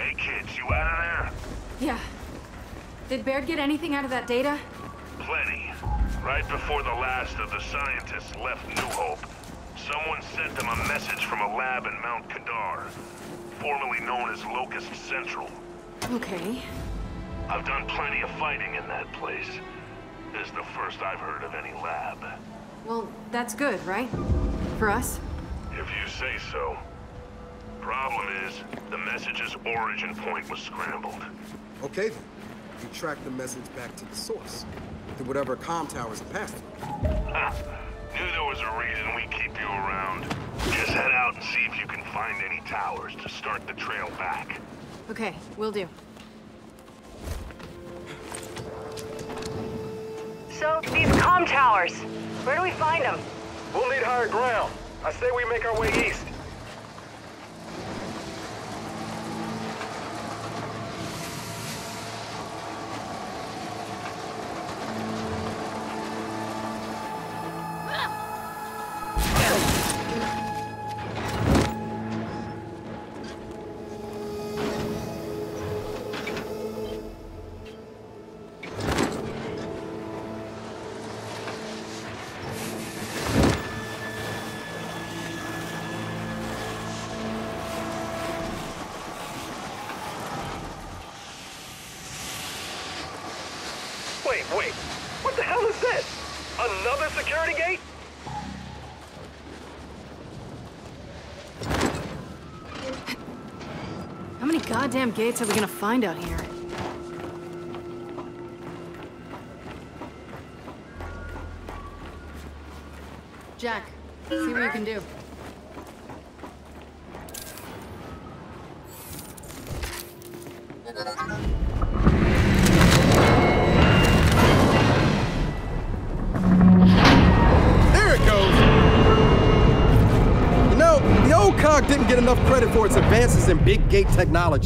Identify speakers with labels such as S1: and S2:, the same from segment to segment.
S1: Hey kids, you out of there?
S2: Yeah. Did Baird get anything out of that data?
S1: Plenty. Right before the last of the scientists left New Hope, someone sent them a message from a lab in Mount Kadar, formerly known as Locust Central.
S2: Okay.
S1: I've done plenty of fighting in that place. This is the first I've heard of any lab.
S2: Well, that's good, right? For us?
S1: If you say so. Problem is, the message's origin point was scrambled.
S3: Okay then. You track the message back to the source. To whatever comm towers it passed through.
S1: Knew there was a reason we keep you around. Just head out and see if you can find any towers to start the trail back.
S2: Okay, will do.
S4: So, these comm towers, where do we find them?
S5: We'll need higher ground. I say we make our way east. Wait, what the hell is this? Another security gate?
S2: How many goddamn gates are we gonna find out here? Jack, see what you can do.
S3: COG didn't get enough credit for its advances in big gate technology.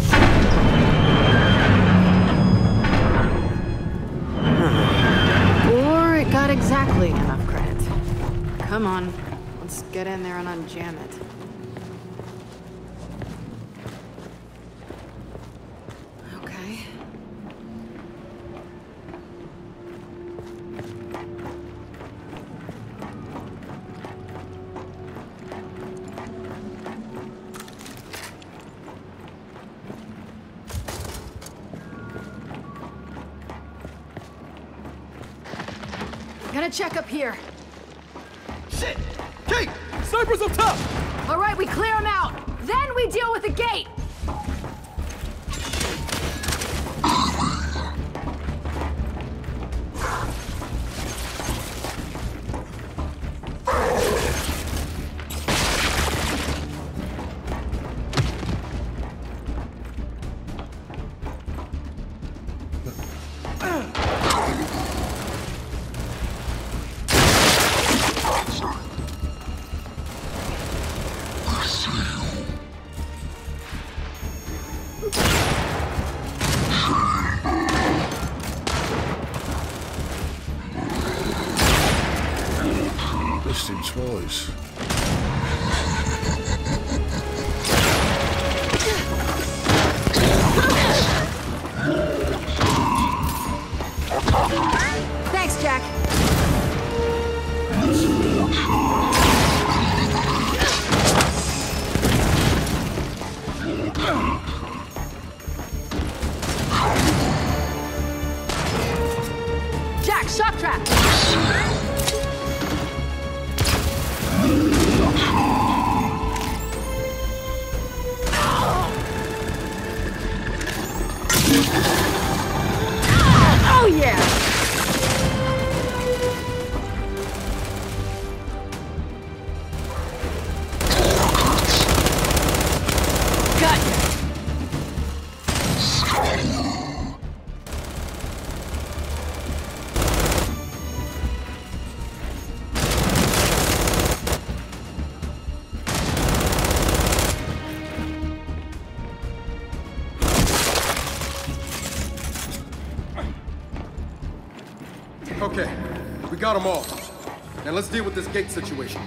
S2: Or it got exactly enough credit. Come on, let's get in there and unjam it. Okay. Gotta check up here.
S3: Shit! Kate! Snipers up top!
S2: All right, we clear them out. Then we deal with the gate.
S6: Twice.
S2: Thanks, Jack. Jack, shock trap. Oh yeah! Got you.
S3: Okay, we got them all. Now let's deal with this gate situation.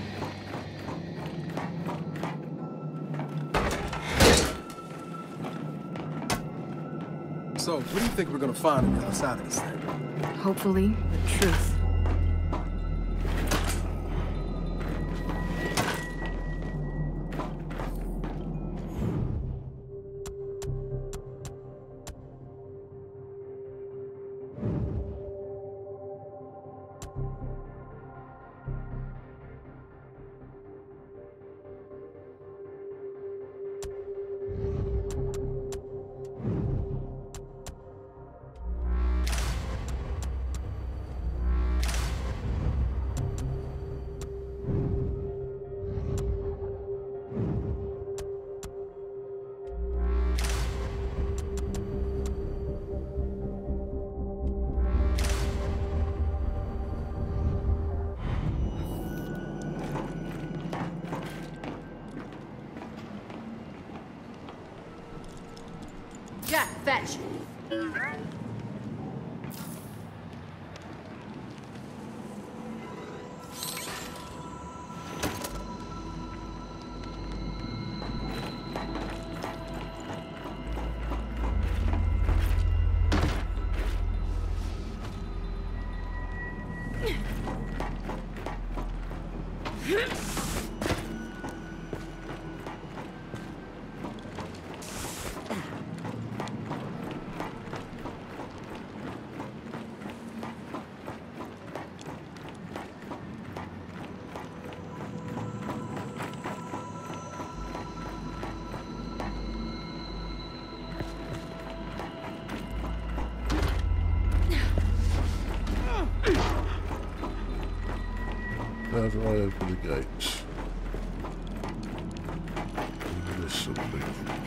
S3: So, what do you think we're gonna find on the other side of this thing?
S2: Hopefully, the truth.
S6: Jack, fetch.
S7: How do I open the gates? Maybe this something.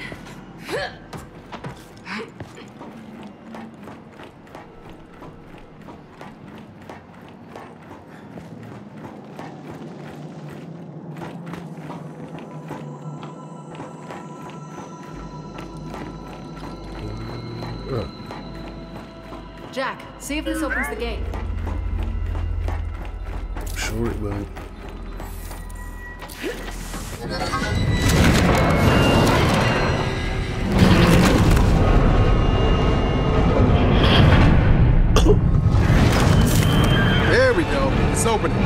S2: Jack, see if this opens the gate.
S7: Sure it will.
S3: There we go. It's opening.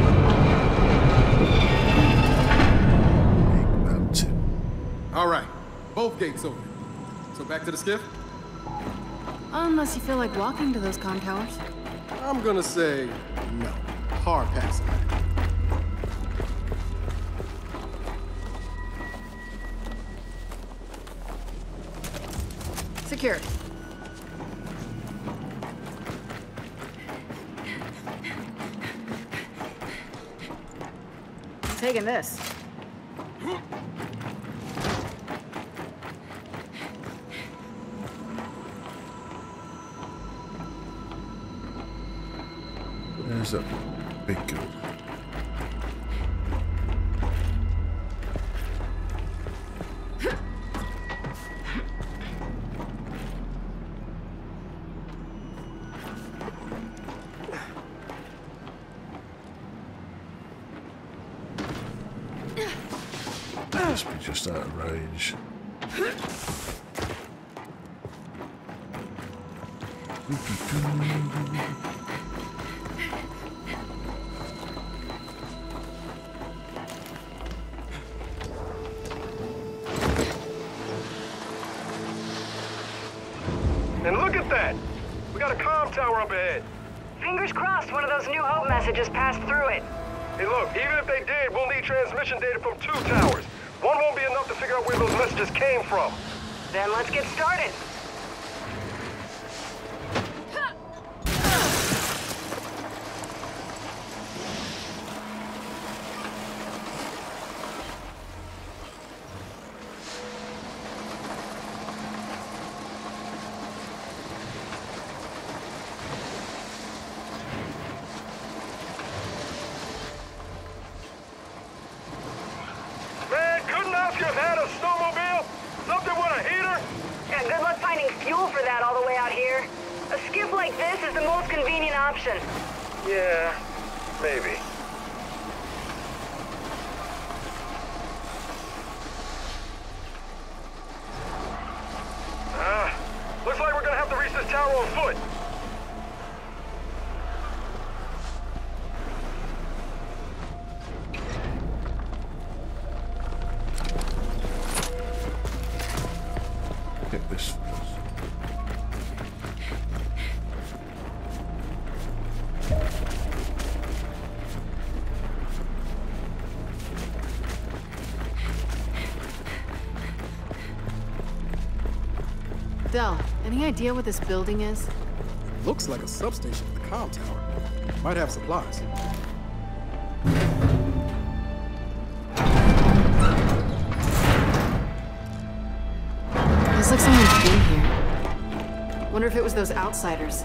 S7: Big mountain.
S3: All right. Both gates open. So back to the skiff?
S2: Unless you feel like walking to those comm towers.
S3: I'm gonna say no. Hard pass.
S2: Secure. Taking this.
S7: There's a big gun. Must be just out of range.
S5: And look at that! We got a comm tower up ahead.
S4: Fingers crossed one of those New Hope messages passed through it.
S5: Hey look, even if they did, we'll need transmission data from 2 towers. One won't be enough to figure out where those messages came from.
S4: Then let's get started.
S5: Man, couldn't ask you if had a snowmobile? Something with a heater?
S4: Yeah, good luck finding fuel for that all the way out here. A skiff like this is the most convenient option.
S5: Yeah, maybe. Looks like we're gonna have are on foot.
S7: Get this first.
S2: Del, any idea what this building is?
S3: Looks like a substation for the comm tower. Might have supplies.
S2: Looks like someone's been here. Wonder if it was those outsiders.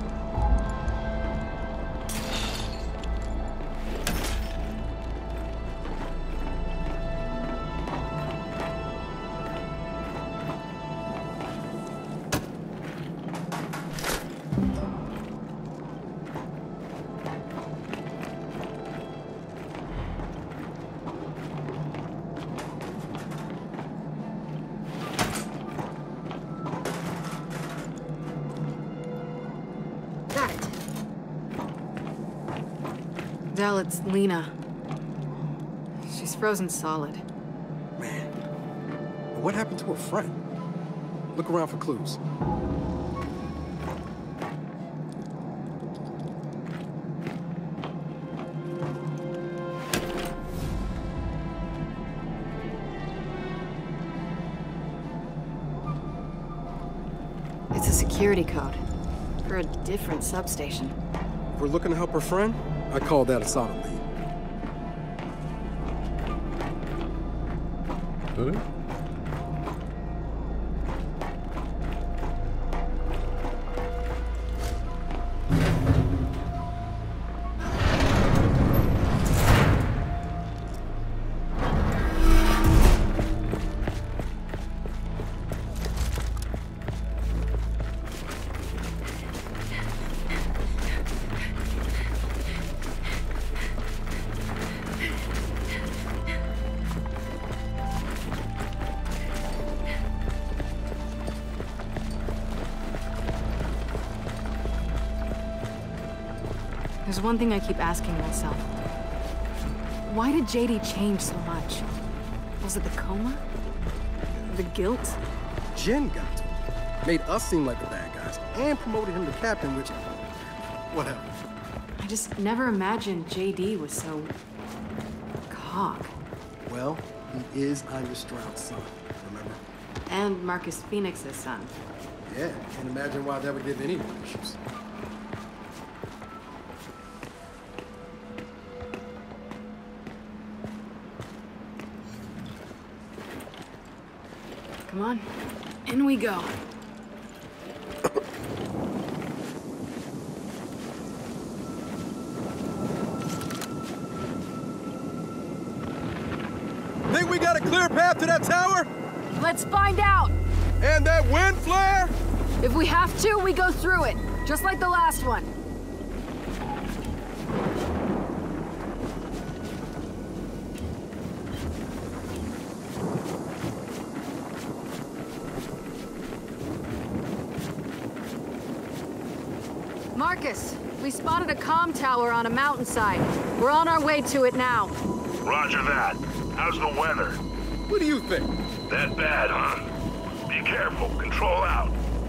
S2: Del, it's Lena. She's frozen solid.
S3: Man, what happened to her friend? Look around for clues.
S2: It's a security code for a different substation.
S3: If we're looking to help her friend, I call that a solid lead.
S7: Really?
S2: There's one thing I keep asking myself. Why did JD change so much? Was it the coma? The guilt?
S3: Jen got to him. Made us seem like the bad guys, and promoted him to captain, which... whatever.
S2: I just never imagined JD was so... cock.
S3: Well, he is Anya Stroud's son, remember?
S2: And Marcus Phoenix's son.
S3: Yeah, can't imagine why that would give anyone issues.
S2: Come on, in we go.
S3: Think we got a clear path to that tower?
S2: Let's find out!
S3: And that wind flare?
S2: If we have to, we go through it. Just like the last one. Marcus, we spotted a comm tower on a mountainside. We're on our way to it now.
S1: Roger that. How's the weather?
S3: What do you think?
S1: That bad, huh? Be careful. Control out.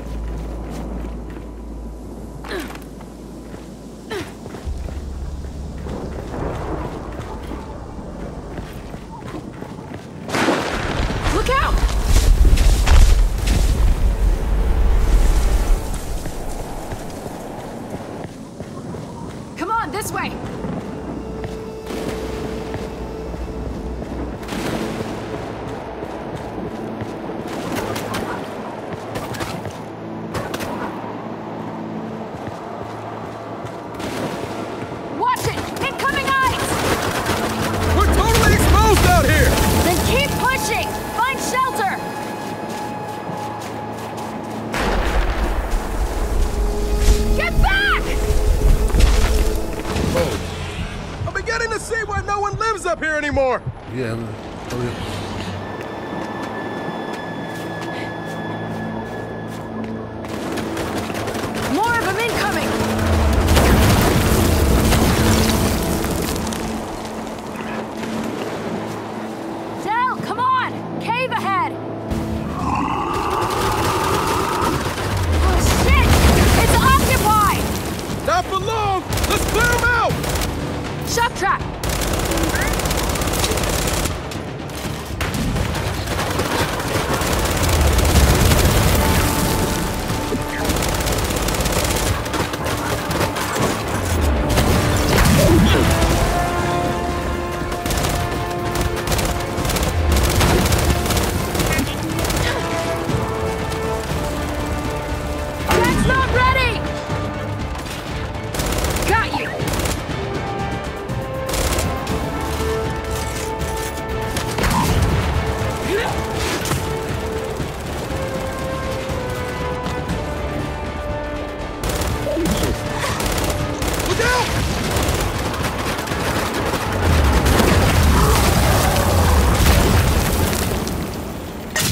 S2: Look out! Come on, this way! Watch it! Incoming ice!
S3: We're totally exposed out here!
S2: Then keep pushing! Find shelter! Get back!
S3: I'm beginning to see why no one lives up here anymore!
S7: Yeah, oh yeah.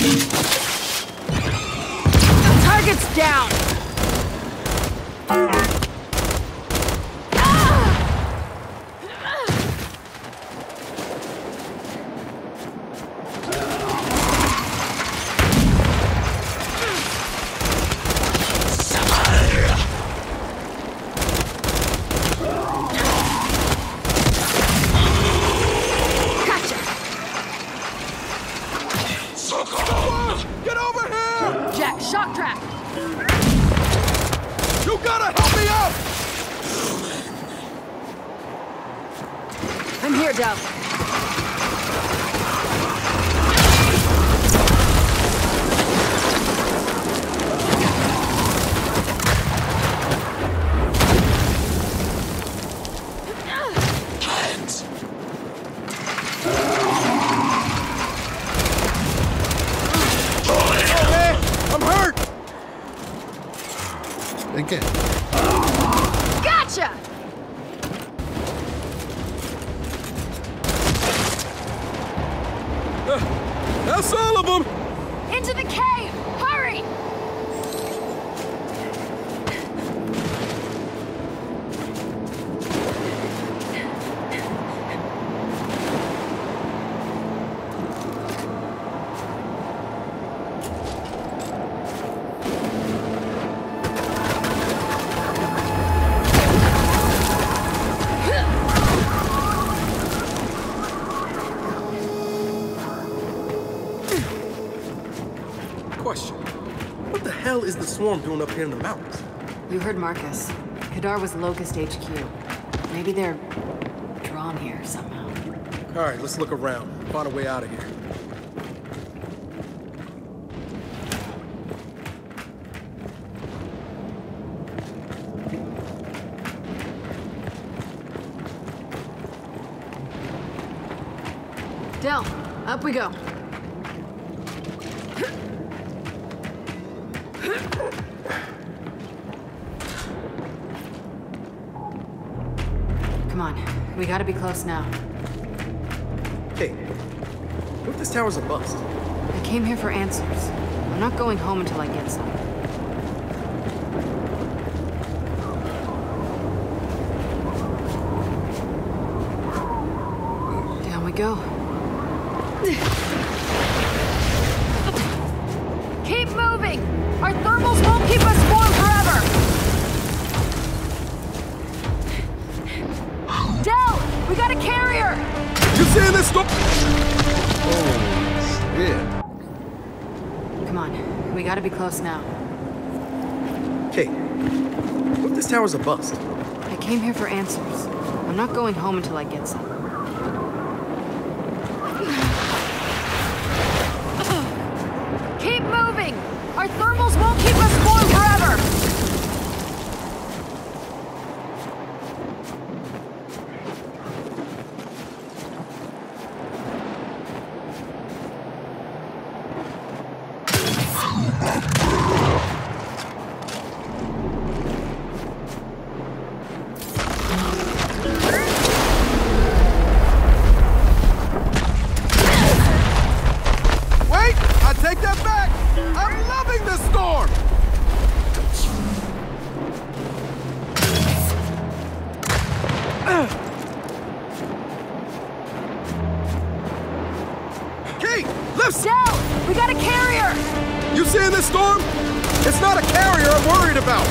S2: Target's down!
S3: Get over here!
S2: Jack, shock trap!
S3: You gotta help me out!
S2: I'm here, Del.
S7: Again.
S2: Gotcha!
S3: That's all of them!
S2: Into the cave! Hurry!
S3: Question. What the hell is the swarm doing up here in the mountains?
S2: You heard Marcus. Kadar was Locust HQ. Maybe they're drawn here somehow.
S3: All right, let's look around. Find a way out of here.
S2: Del, up we go. Come on, we gotta be close now.
S3: Hey, what if this tower's a bust?
S2: I came here for answers. I'm not going home until I get some. Down we go. Keep moving! Our thermals won't keep us warm forever! Del! We got a carrier!
S3: You seeing this storm?
S7: Oh, shit.
S2: Come on, we gotta be close now.
S3: Hey, what if this tower's a bust?
S2: I came here for answers. I'm not going home until I get some. Keep moving! Our thermals won't keep us warm forever!
S3: Wait! I take that back! I'm loving this storm! Kate! Listen!
S2: Del! We got a carrier!
S3: You seeing this storm? It's not a carrier I'm worried about!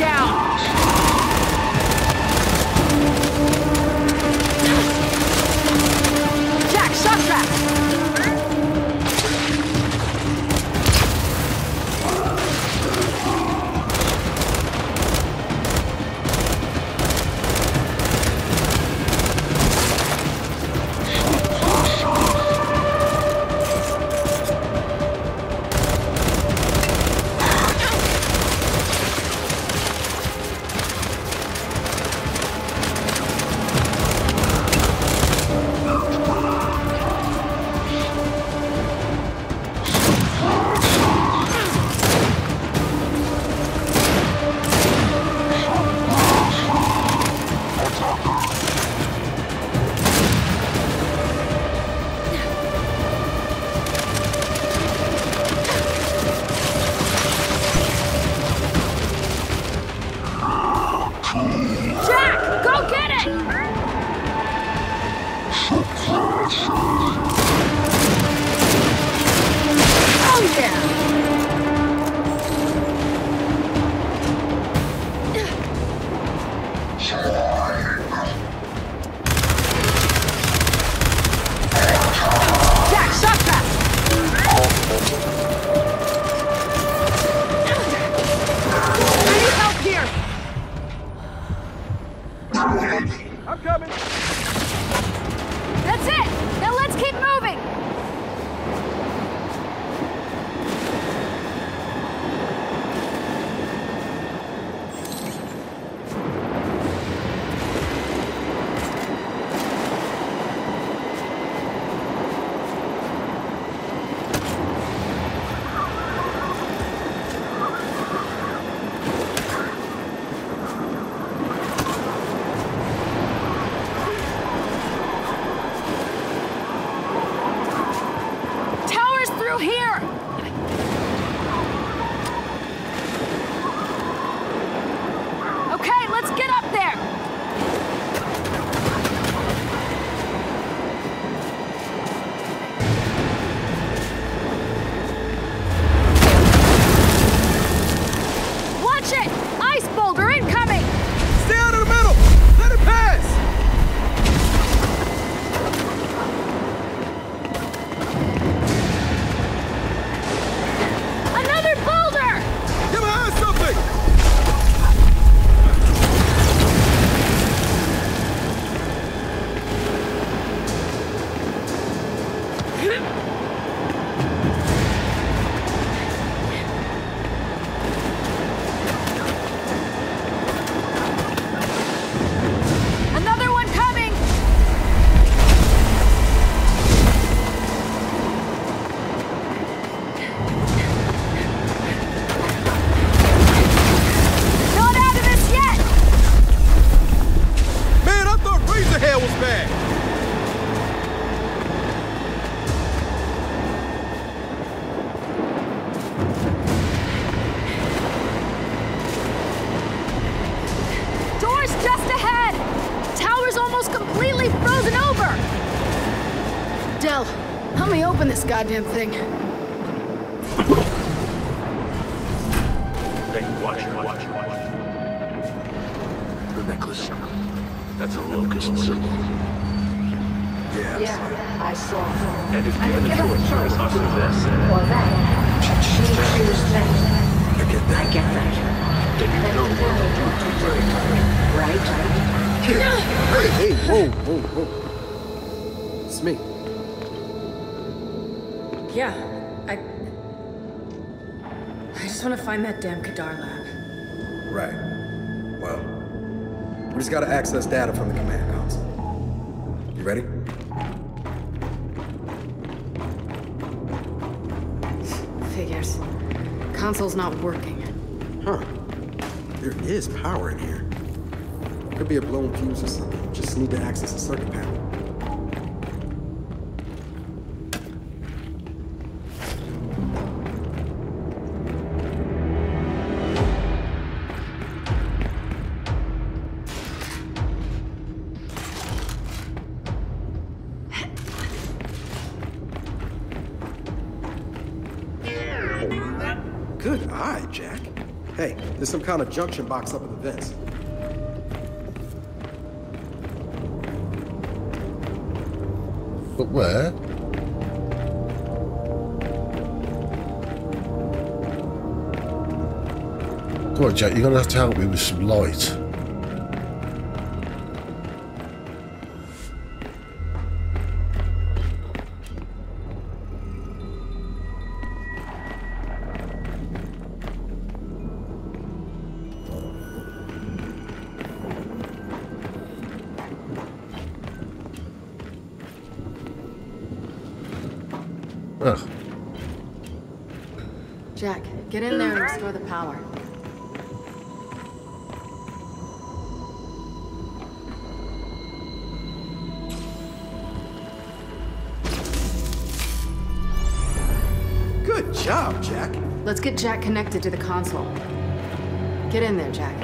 S2: down! Jack, shock trap!
S5: I'm coming.
S2: That's it! Now let's keep moving! Here! Okay, let's get up there! Watch it! Ice boulder incoming!
S3: Stay out of the middle! Let it pass! Help me open this goddamn thing.
S1: Watch. The necklace. That's a locust symbol.
S6: Yeah, I saw her.
S1: And if given a choice, I'll do this.
S6: Or that. She chooses that.
S1: I get that.
S6: I get that.
S1: Then you know what to do to very
S6: Right?
S3: Hey, whoa. It's me.
S2: Yeah, I just want to find that damn Kadar lab.
S3: Right. Well, we just gotta access data from the command console. You ready?
S2: Figures. Console's not working.
S3: Huh. There is power in here. Could be a blown fuse or something. Just need to access the circuit panel. Good eye, Jack. Hey, there's some kind of junction box up in the vents.
S7: But where? Come on, Jack, you're gonna have to help me with some light. Ugh.
S2: Jack, get in there and restore the power.
S3: Good job, Jack.
S2: Let's get Jack connected to the console. Get in there, Jack.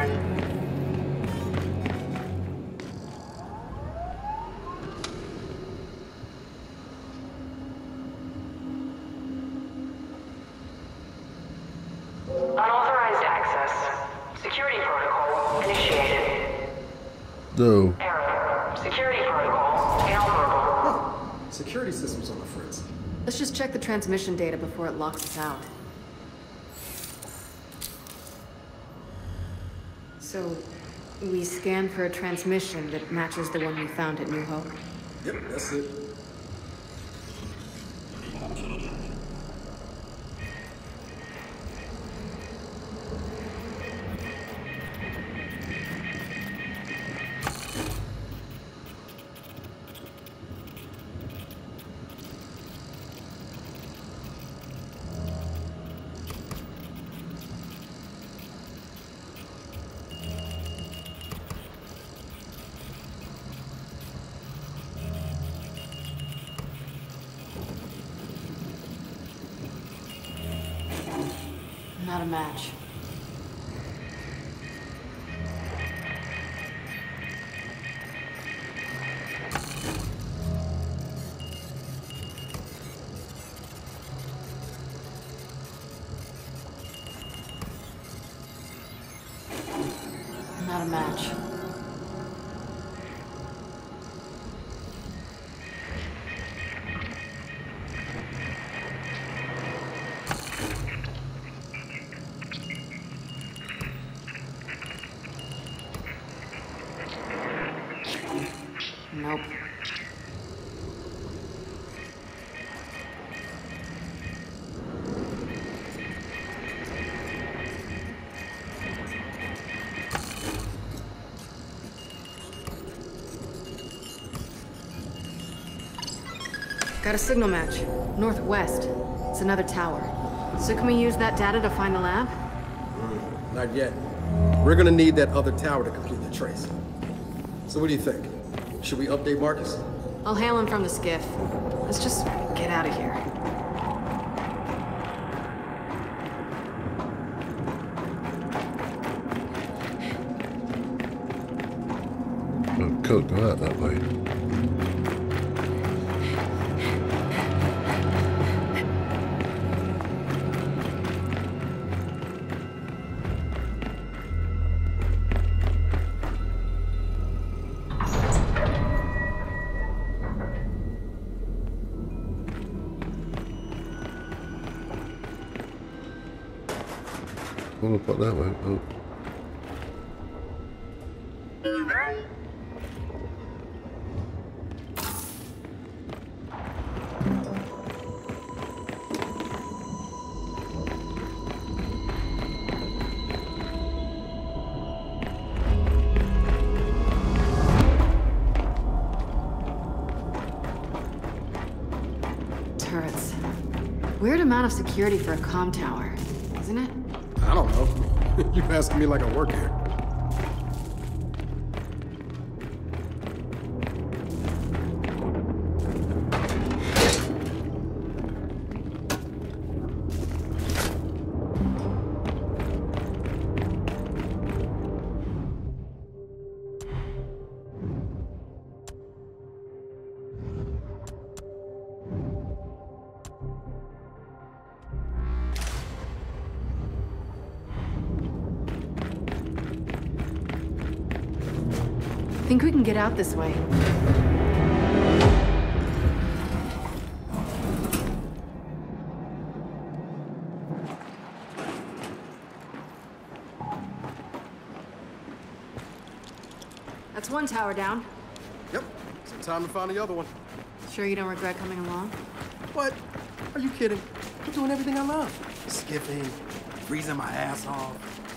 S6: Unauthorized access. Security protocol initiated.
S7: No.
S6: Error. Security protocol inoperable.
S3: Huh. Security systems on the fritz.
S2: Let's just check the transmission data before it locks us out. So, we scanned for a transmission that matches the one we found at New Hope.
S3: Yep, that's it.
S2: Not a match. Not a match. Nope. Got a signal match. Northwest. It's another tower. So can we use that data to find the lab?
S3: Not yet. We're gonna need that other tower to complete the trace. So what do you think? Should we update Marcus?
S2: I'll hail him from the skiff. Let's just get out of here.
S7: Oh, could go out that way. Well, we'll put that way. Oh.
S2: Turrets. Weird amount of security for a comm tower, isn't it?
S3: I don't know. You're asking me like I work here.
S2: Think we can get out this way? That's one tower down.
S3: Yep. So time to find the other one.
S2: Sure you don't regret coming along?
S3: What? Are you kidding? I'm doing everything I love. Skipping, freezing my ass off.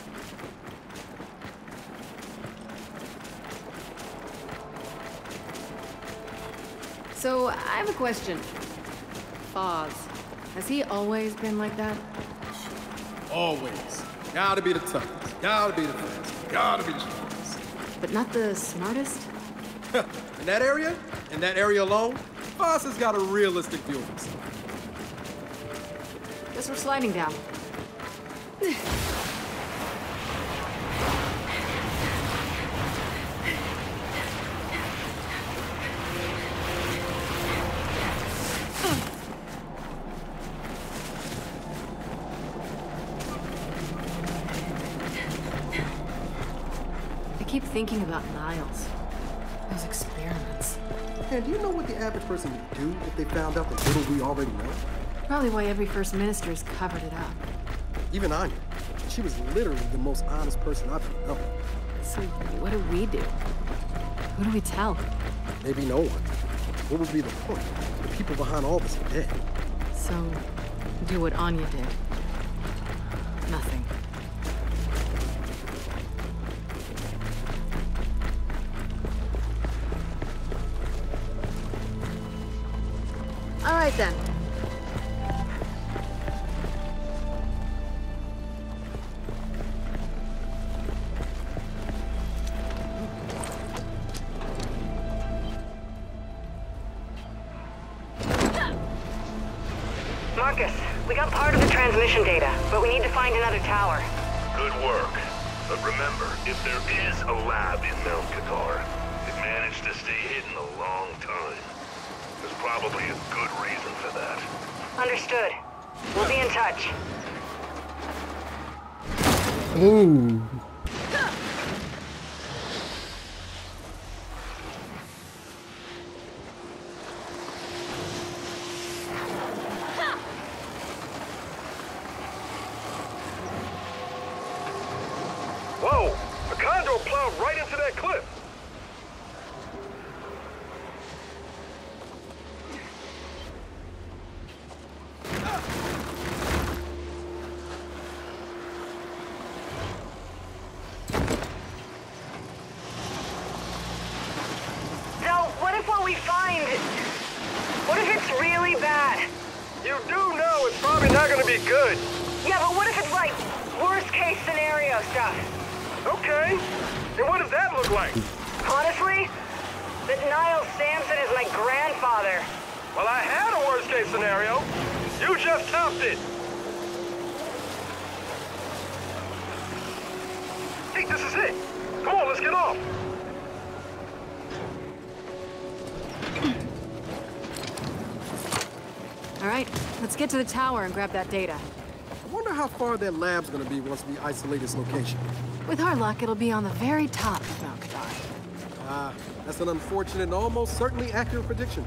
S2: So, I have a question. Foz, has he always been like that?
S3: Always. Gotta be the toughest. Gotta be the fastest. Gotta be the strongest.
S2: But not the smartest?
S3: In that area alone, Foz has got a realistic view of himself.
S2: Guess we're sliding down. I keep thinking about Niles. Those experiments.
S3: And do you know what the average person would do if they found out the little we already know?
S2: Probably why every first minister's covered it up.
S3: Even Anya. She was literally the most honest person I've ever known.
S2: So what do we do? Who do we tell?
S3: Maybe no one. What would be the point? The people behind all this are dead.
S2: So, do what Anya did. Nothing. All right then.
S4: Marcus, we got part of the transmission data, but we need to find another tower.
S1: Good work. But remember, if there is a lab in Mount Qatar, it managed to stay hidden a long time. There's probably a good reason for that.
S4: Understood. We'll be in touch.
S7: Ooh.
S5: Whoa! A condor plowed right into that cliff!
S4: So, what if what we find... What if it's really bad?
S5: You do know it's probably not gonna be good.
S4: Yeah, but what if it's like worst case scenario stuff?
S5: Okay. And what does that look like?
S4: Honestly, that Niles Sampson is my grandfather.
S5: Well, I had a worst case scenario. You just topped it. Hey, this is it. Come on, let's get off.
S2: All right, let's get to the tower and grab that data.
S3: I wonder how far that lab's gonna be once we isolate its location.
S2: With our luck, it'll be on the very top of Mount Qatar.
S3: Ah, that's an unfortunate and almost certainly accurate prediction.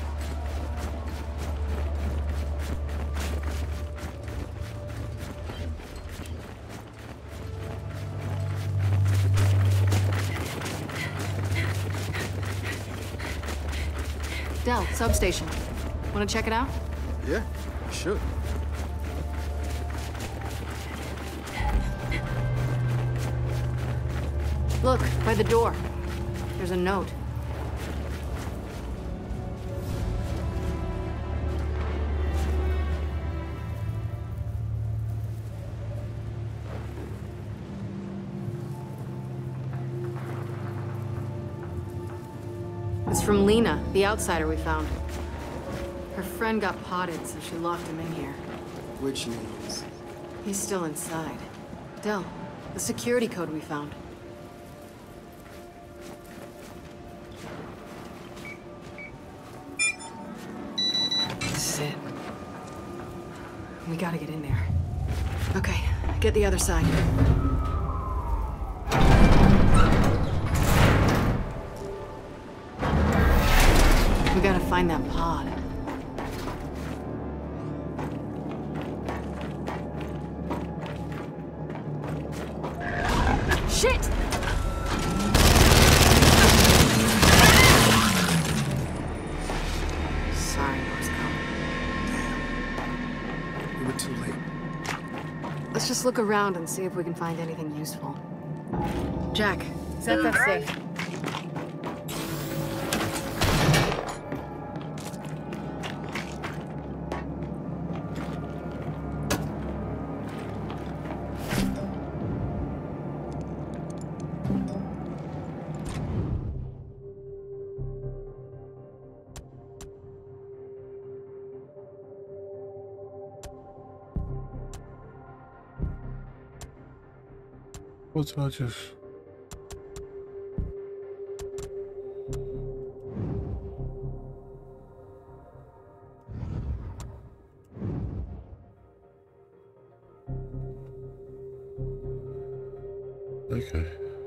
S2: Del, substation. Want to check it out?
S3: Yeah, we should.
S2: Look, by the door. There's a note. It's from Lena, the outsider we found. Her friend got potted, so she locked him in here.
S3: Which means...
S2: He's still inside. Del, the security code we found. This is it. We gotta get in there. Okay, get the other side. find that pod. Shit! Sorry, Roscoe.
S3: We were too late.
S2: Let's just look around and see if we can find anything useful. Jack, set that safe.
S7: What's I just... Okay.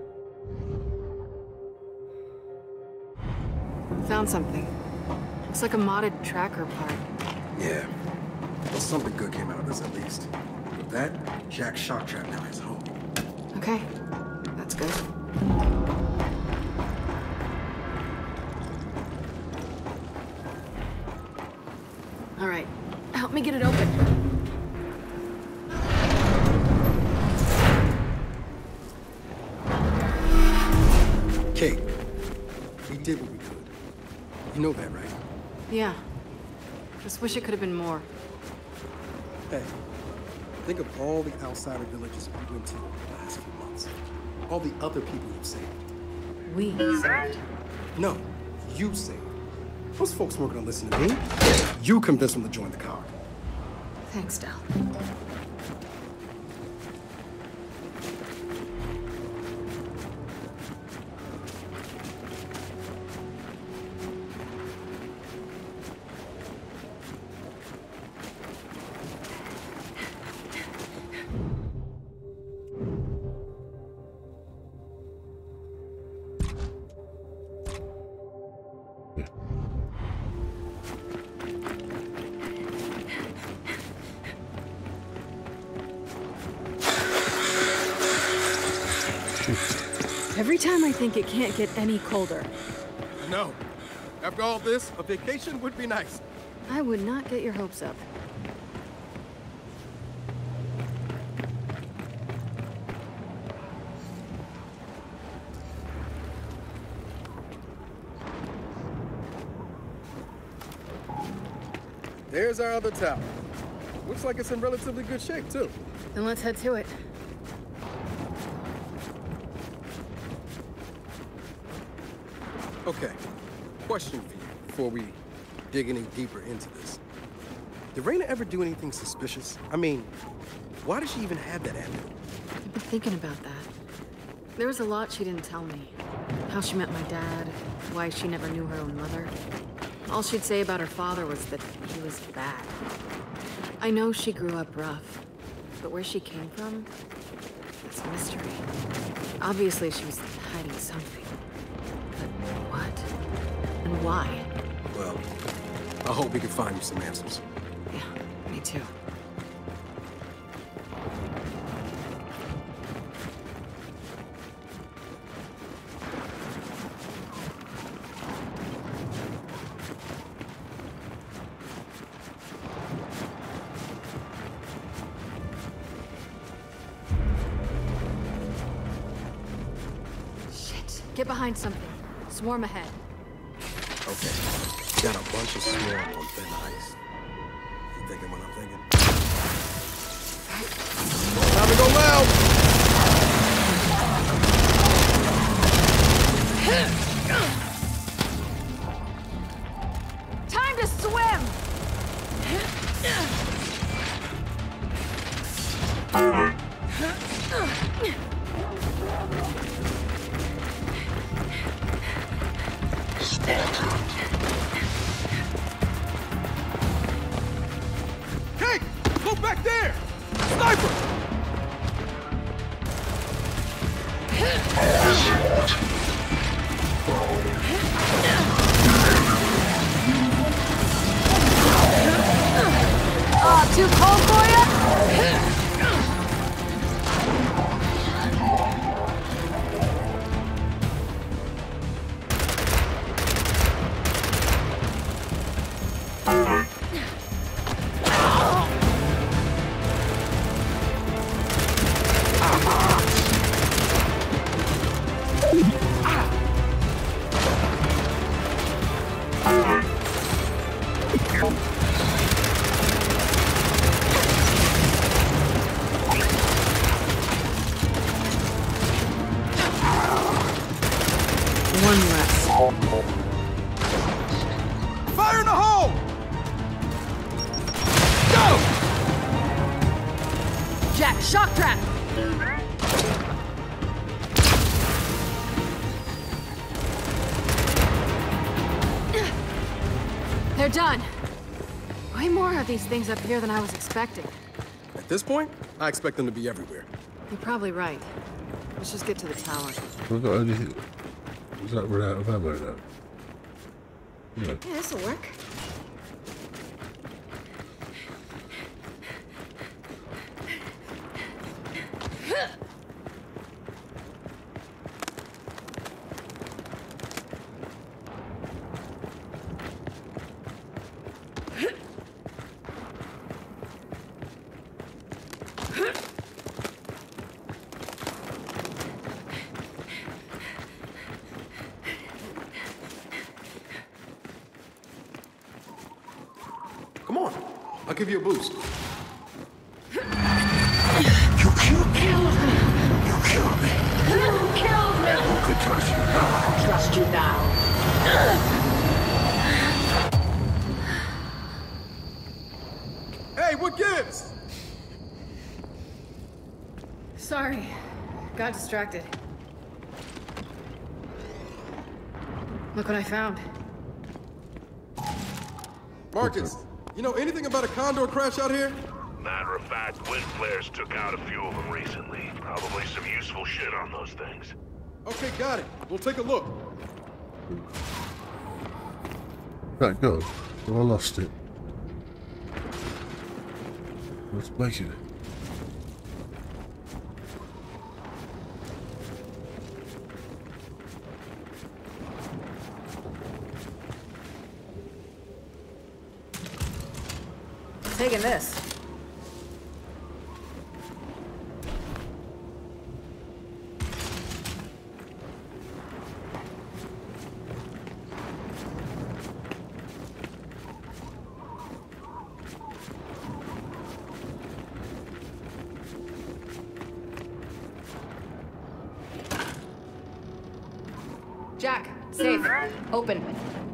S2: Found something. Looks like a modded tracker part.
S3: Yeah. Well, something good came out of this at least. With that, Jack's shock trap now is home.
S2: Okay, that's good. All right, help me get it open.
S3: Kate, we did what we could. You know that, right?
S2: Yeah, just wish it could have been more.
S3: Hey, think of all the outsider villages we went to in the last few months. All the other people you've saved.
S2: We saved.
S3: No, you saved. Those folks weren't gonna listen to me. You convinced them to join the car.
S2: Thanks, Del. Every time I think it can't get any colder.
S3: No. After all this, a vacation would be nice.
S2: I would not get your hopes up.
S3: There's our other tower. Looks like it's in relatively good shape, too.
S2: Then let's head to it.
S3: Okay, question for you before we dig any deeper into this. Did Raina ever do anything suspicious? I mean, why does she even have that amulet?
S2: I've been thinking about that. There was a lot she didn't tell me. How she met my dad, why she never knew her own mother. All she'd say about her father was that he was bad. I know she grew up rough, but where she came from, that's a mystery. Obviously she was hiding something. But what? And why?
S3: Well, I hope we can find you some answers.
S2: Yeah, me too. Shit, get behind something. Swarm ahead.
S3: Okay. Got a bunch of swarm on thin ice. You thinking what I'm thinking? Time to go loud!
S2: Time to swim!
S3: Hey! Look back there! Sniper!
S2: Too cold for ya? One less.
S3: Fire in the hole! Go!
S2: Jack, shock trap! They're done. Way more of these things up here than I was expecting.
S3: At this point, I expect them to be everywhere.
S2: You're probably right. Let's just get to the tower.
S7: We've got anything. Is that run out of ammo now? No.
S2: Yeah, this'll work.
S3: Come on, I'll give you a boost.
S8: You killed me. You killed me.
S6: You killed me!
S8: Who could trust you now?
S6: I trust you now.
S3: Hey, what gives?
S2: Sorry. Got distracted. Look what I found.
S3: Marcus, you know anything about a condor crash out here?
S1: Matter of fact, wind flares took out a few of them recently. Probably some useful shit on those things.
S3: Okay, got it. We'll take a look.
S7: Right, go. Well, I lost it. Let's make it.
S2: Taking this. Jack, safe. Open.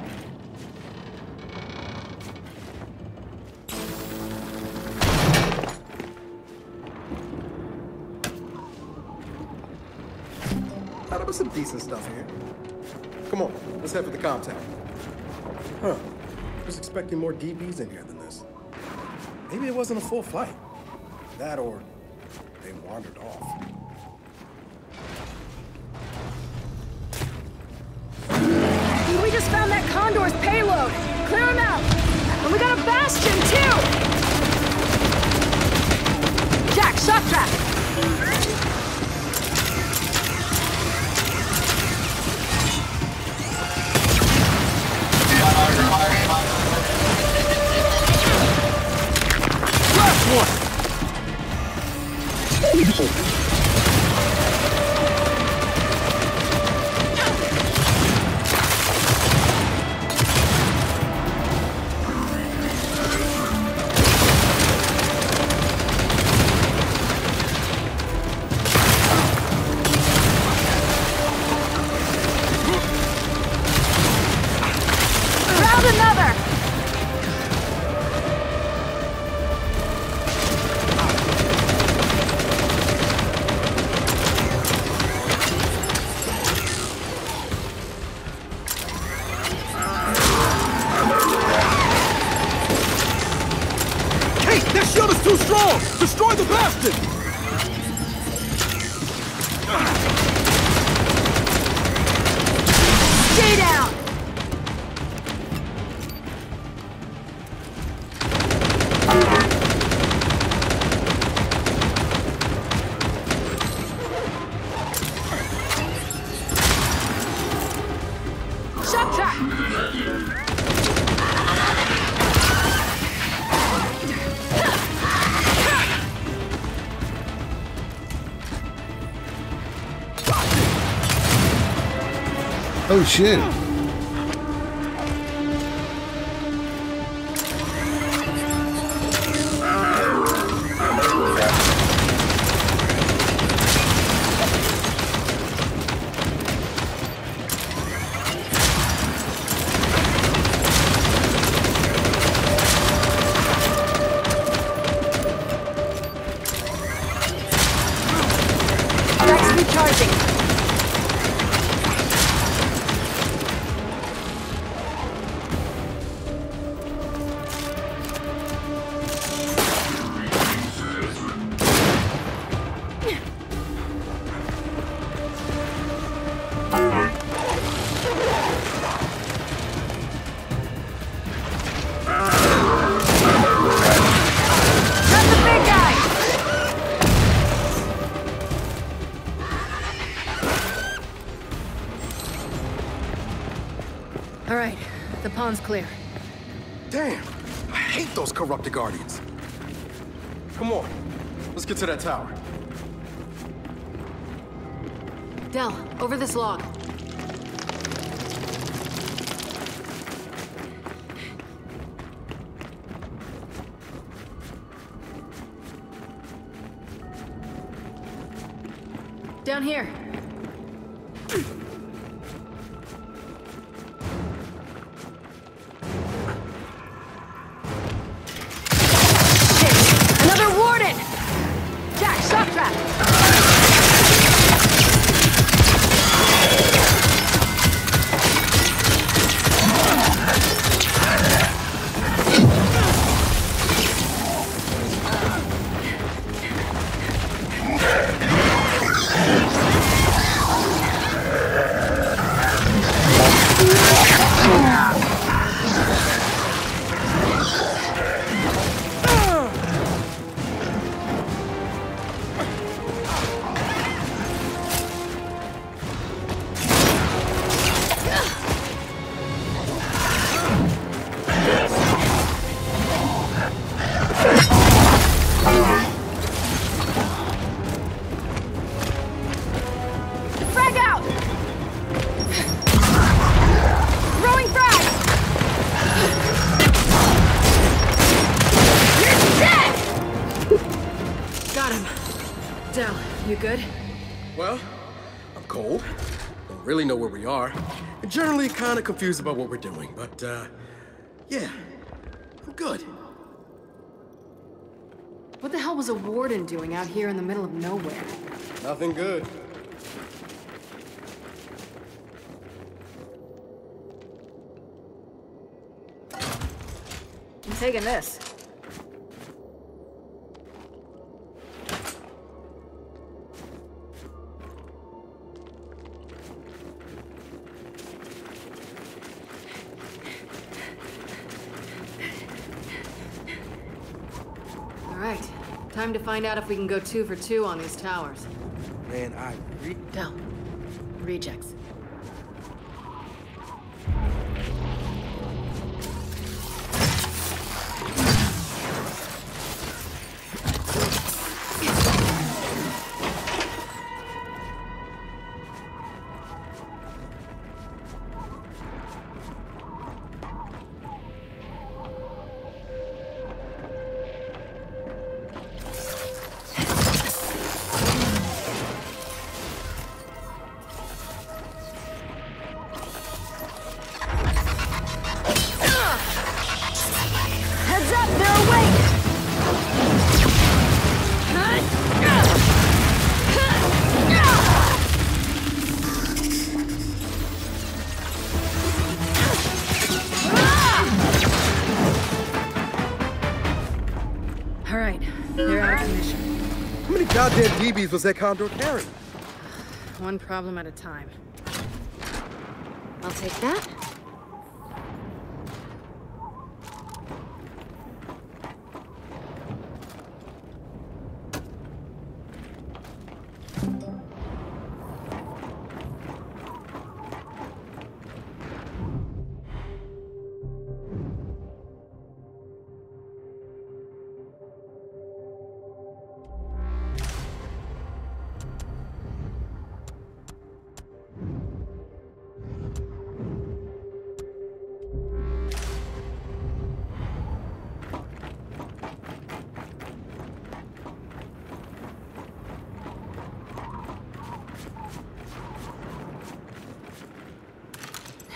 S3: There was some decent stuff here. Come on, let's head for the comm tower. Huh. I was expecting more DBs in here than this. Maybe it wasn't a full flight. That or they wandered off.
S2: We just found that Condor's payload. Clear him out. And we got a Bastion, too! Jack, shock trap!
S3: Last one!
S2: Round another!
S3: Hey, that shield is too strong! Destroy the Bastion!
S2: Stay down!
S7: Oh shit.
S4: Max recharging. That's the big guy!
S2: All right, the pond's clear.
S3: Damn, I hate those corrupted guardians. Come on, let's get to that tower.
S2: Del, over this log. Down here.
S4: Another warden! Jack, shock trap! Frag out! Throwing frag! You're dead!
S2: Got him. Del, you good?
S3: Well, I'm cold. Don't really know where we are. And generally kind of confused about what we're doing, but, yeah, I'm good.
S2: What the hell was a warden doing out here in the middle of nowhere?
S3: Nothing good.
S2: I'm taking this. All right, time to find out if we can go 2 for 2 on these towers.
S3: Man,
S2: Del, rejects.
S4: Heads up, they're awake!
S2: All right, they're out of commission.
S3: how many goddamn DBs was that Condor carrying?
S2: One problem at a time. I'll take that.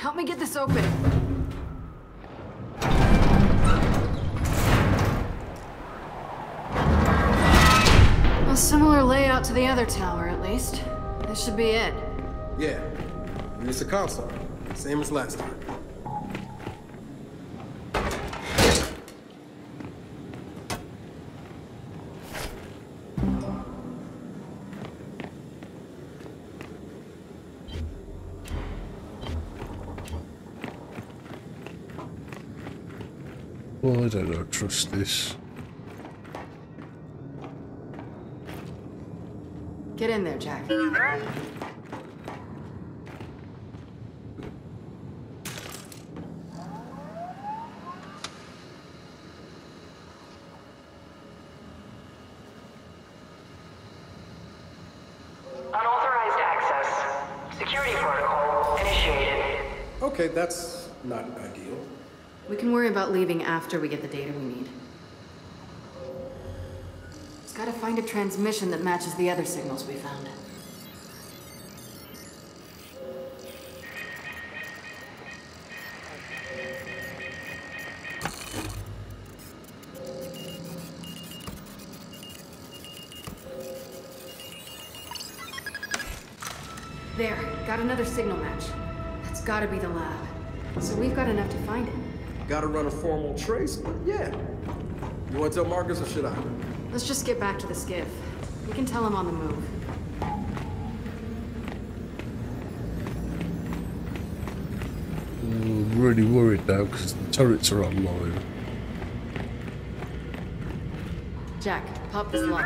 S2: help me get this open. A similar layout to the other tower, at least. This should be it.
S3: Yeah. And it's a console. Same as last time.
S7: Well, I don't trust this.
S2: Get in there, Jack.
S4: Unauthorized access. Security protocol initiated.
S3: Okay, that's not ideal.
S2: We can worry about leaving after we get the data we need. Just gotta find a transmission that matches the other signals we found. There, got another signal match. That's gotta be the lab. So we've got enough to find it.
S3: Gotta run a formal trace, but yeah. You want to tell Marcus or should I?
S2: Let's just get back to the skiff. We can tell him on the move.
S7: I'm really worried now because the turrets are online.
S2: Jack, pop this lock.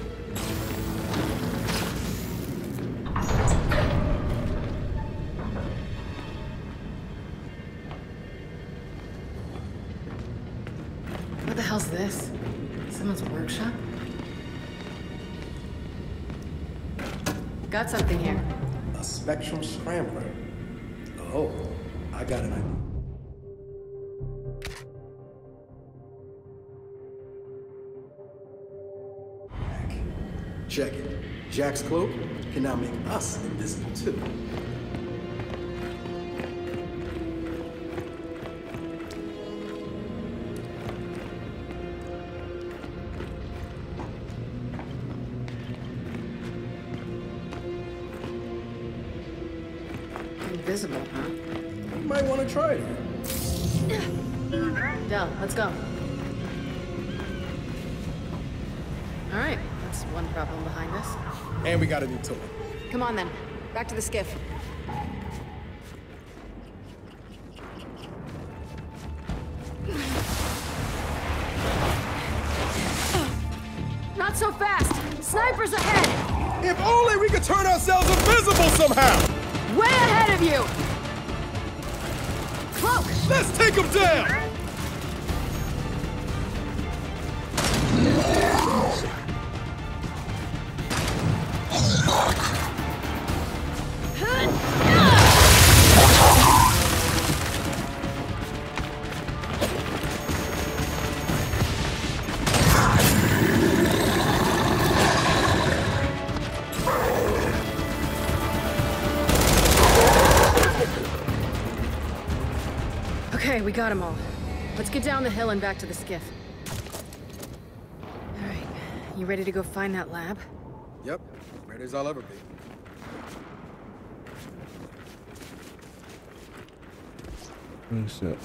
S2: What the hell's this? Someone's workshop? Got something here.
S3: A spectrum scrambler. Oh, I got an idea. Check it. Jack's cloak can now make us invisible too.
S2: Invisible, huh?
S3: You might want to try it.
S2: Del, let's go. All right, that's one problem behind us.
S3: And we got a new tool.
S2: Come on then, back to the skiff. Not so fast! Snipers ahead!
S3: If only we could turn ourselves invisible somehow!
S2: Way ahead of you! Cloak!
S3: Let's take them down!
S2: Okay, we got them all. Let's get down the hill and back to the skiff. All right, you ready to go find that lab?
S3: Yep, ready as I'll ever be.
S7: Where's that?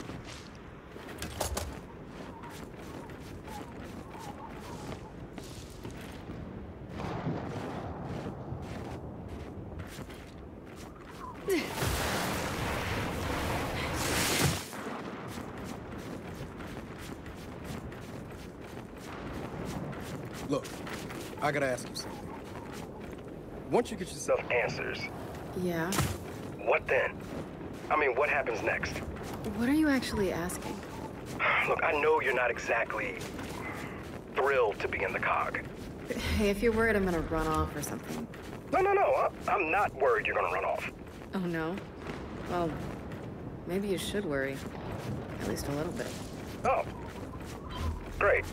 S3: Look, I gotta ask you something. Once you get yourself answers,
S2: Yeah?
S5: what then? I mean, what happens next?
S2: What are you actually asking?
S5: Look, I know you're not exactly thrilled to be in the cog.
S2: Hey, if you're worried I'm gonna run off or something.
S5: No, I'm not worried you're gonna run off.
S2: Oh, no? Well, maybe you should worry. At least a little bit.
S5: Oh, great.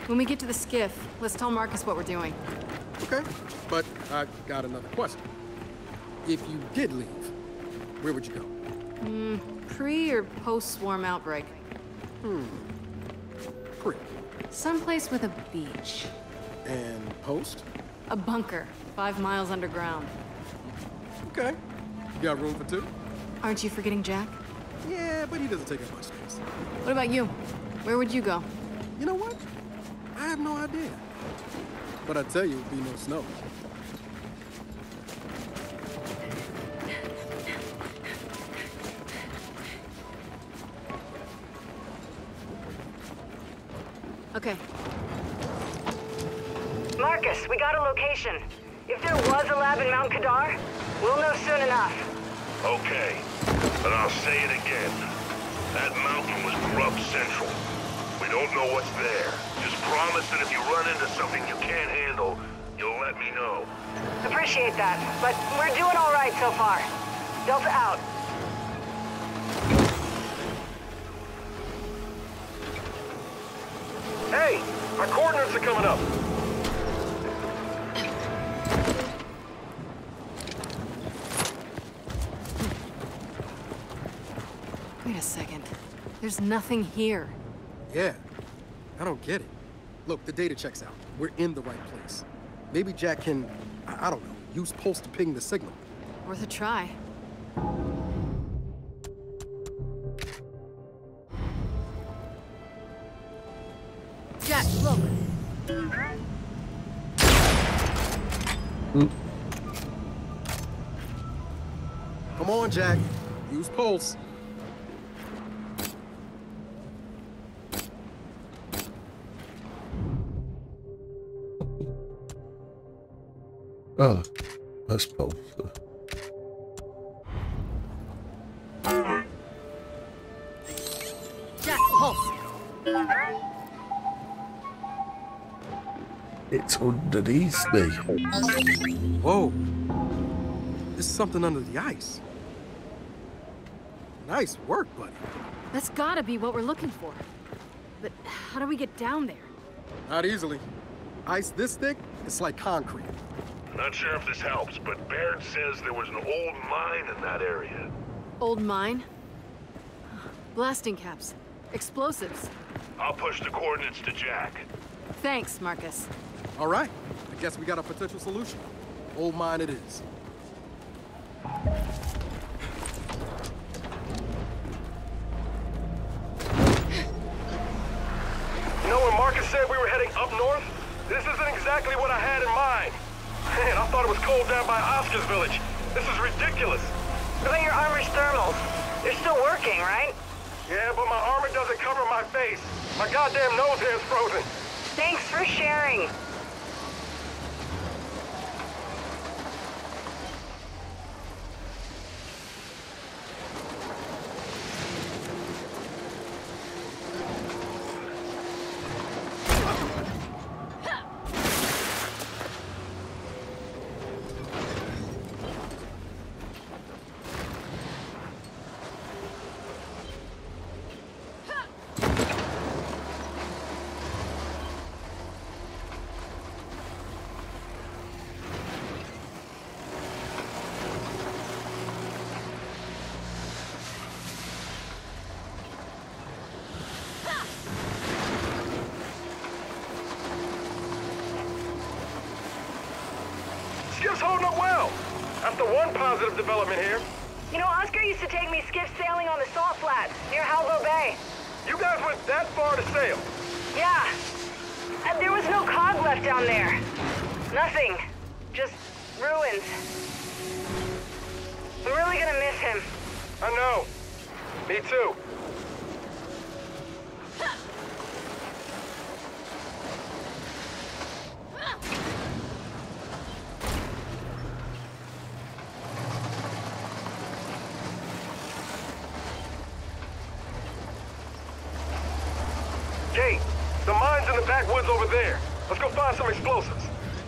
S2: When we get to the skiff, let's tell Marcus what we're doing.
S3: Okay, but I got another question. If you did leave, where would you go?
S2: Pre or post-swarm outbreak?
S3: Pre.
S2: Someplace with a beach.
S3: And post?
S2: A bunker, 5 miles underground.
S3: Okay. You got room for two?
S2: Aren't you forgetting Jack?
S3: Yeah, but he doesn't take up much space.
S2: What about you? Where would you go?
S3: You know what? I have no idea. But I tell you, it'd be no snow.
S2: Okay.
S4: Marcus, we got a location. If there was a lab in Mount Kadar, we'll know soon enough.
S1: Okay, but I'll say it again. That mountain was Grub Central. We don't know what's there. Just promise that if you run into something you can't handle, you'll let me know.
S4: Appreciate that, but we're doing all right so far. Delta out.
S5: Hey, our coordinates are coming up.
S2: Wait a second. There's nothing here.
S3: Yeah, I don't get it. Look, the data checks out. We're in the right place. Maybe Jack can, I don't know, use pulse to ping the signal.
S2: Worth a try. Jack, look.
S3: Come on, Jack. Use pulse.
S7: Oh, that's both.
S2: Jack, pulse.
S7: It's underneath me.
S3: Whoa. There's something under the ice. Nice work, buddy.
S2: That's gotta be what we're looking for. But how do we get down there?
S3: Not easily. Ice this thick, it's like concrete.
S1: Not sure if this helps, but Baird says there was an old mine in that area.
S2: Old mine? Blasting caps. Explosives.
S1: I'll push the coordinates to Jack.
S2: Thanks, Marcus.
S3: All right. I guess we got a potential solution. Old mine it is.
S5: You know when Marcus said we were heading up north? This isn't exactly what I had in mind. Man, I thought it was cold down by Oscar's village. This is ridiculous.
S4: What about your armor's thermals? They're still working, right?
S5: Yeah, but my armor doesn't cover my face. My goddamn nose hair's frozen.
S4: Thanks for sharing.
S5: Skip's holding up well. That's the one positive development here.
S4: You know, Oscar used to take me skiff sailing on the salt flats near Halvo Bay.
S5: You guys went that far to sail.
S4: Yeah. And there was no cog left down there. Nothing. Just ruins. I'm really gonna miss him.
S5: I know. Me too. Kate, the mine's in the backwoods over there. Let's go find some explosives.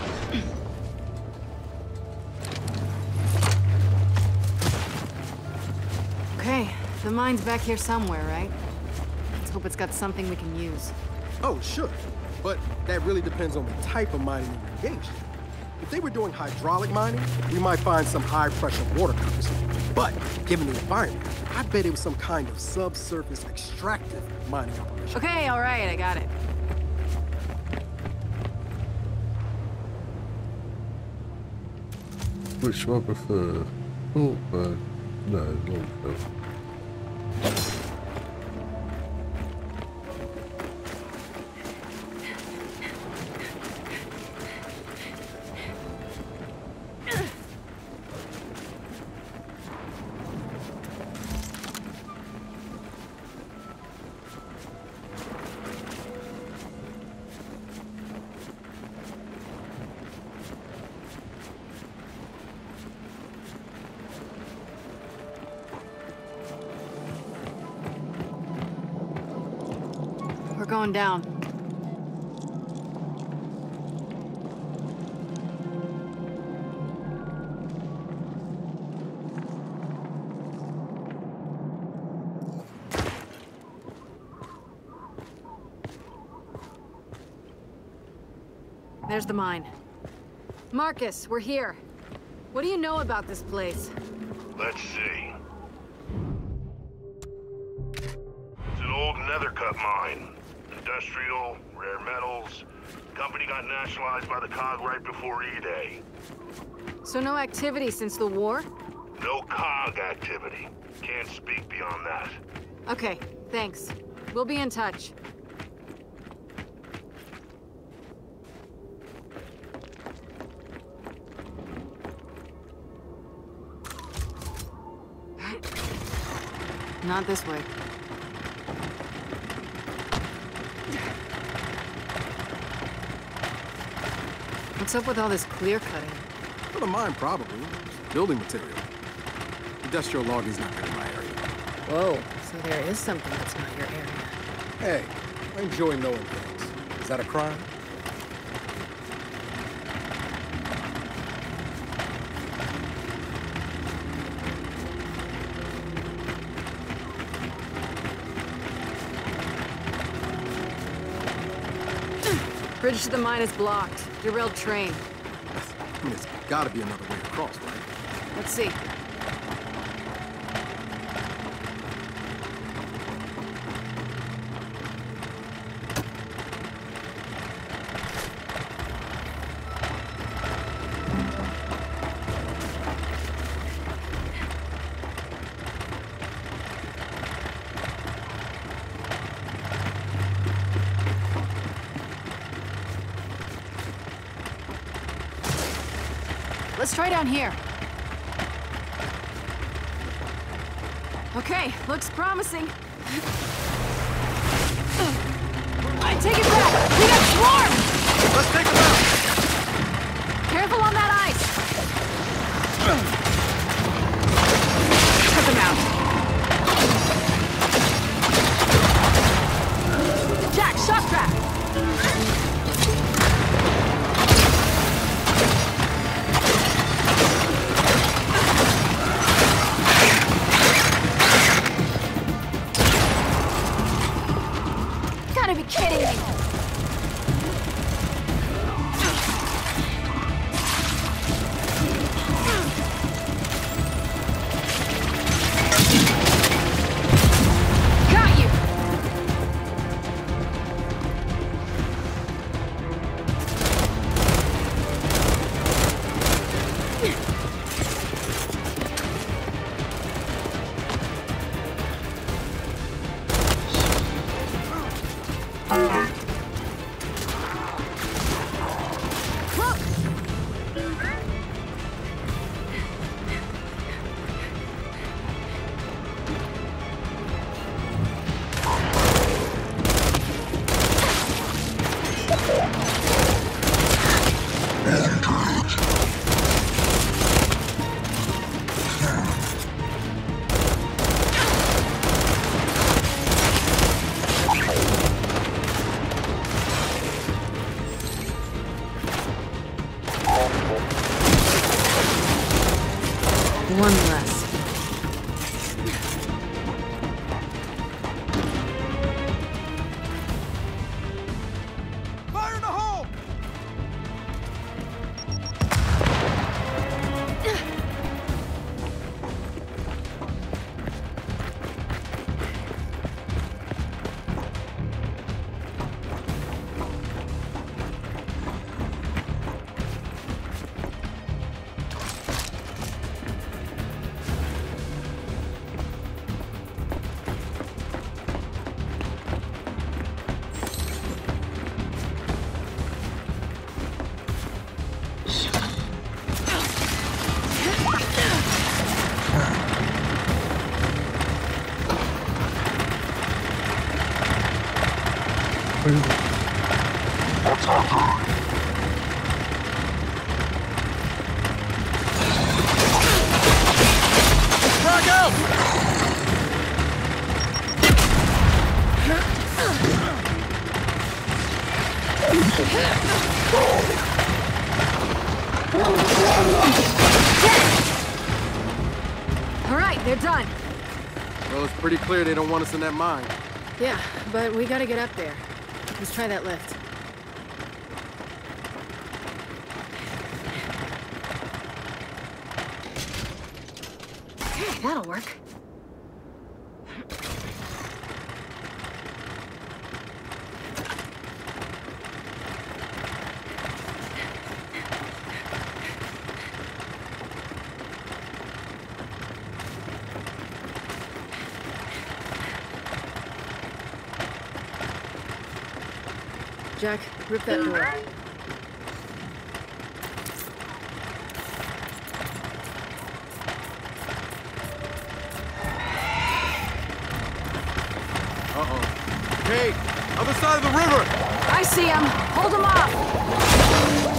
S2: Okay, the mine's back here somewhere, right? Let's hope it's got something we can use.
S3: Oh, sure. But that really depends on the type of mining you're engaged in. If they were doing hydraulic mining, we might find some high-pressure water cutters. But given the environment, I bet it was some kind of subsurface extractive mining operation.
S2: Okay, all right, I got it.
S7: Which one I prefer? Oh, no, long film.
S2: We're going down. There's the mine. Marcus, we're here. What do you know about this place?
S1: Let's see. It's an old nether cut mine. Industrial, rare metals. Company got nationalized by the COG right before E-Day.
S2: So no activity since the war?
S1: No COG activity. Can't speak beyond that.
S2: Okay, thanks. We'll be in touch. Not this way. What's up with all this clear cutting?
S3: For the mine, probably. Building material. Industrial logging's not really my area.
S2: Whoa, so there is something that's not your area.
S3: Hey, I enjoy knowing things. Is that a crime?
S2: Bridge to the mine is blocked. Derailed train.
S3: I mean, it's gotta be another way across, right?
S2: Let's see. Let's try down here. Okay, looks promising. I take it back! We got swarmed!
S3: Let's take them out!
S2: Careful on that ice! Cut them out. Jack, shock trap! Gotta be kidding me! Got you!
S7: crazy?
S5: Frag out!
S2: All right, they're done.
S3: Well, it's pretty clear they don't want us in that mine.
S2: Yeah, but we gotta get up there. Let's try that lift. Okay, that'll work. Jack, rip that door.
S3: Uh-oh. Hey, other side of the river!
S2: I see him! Hold him off!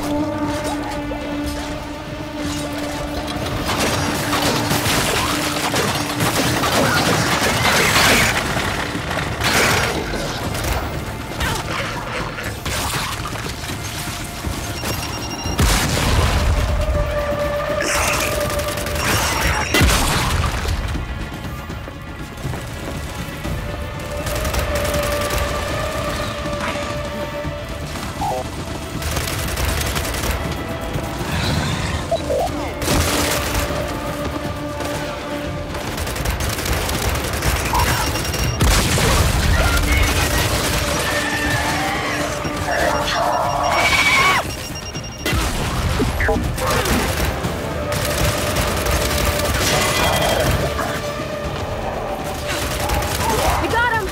S2: We got him!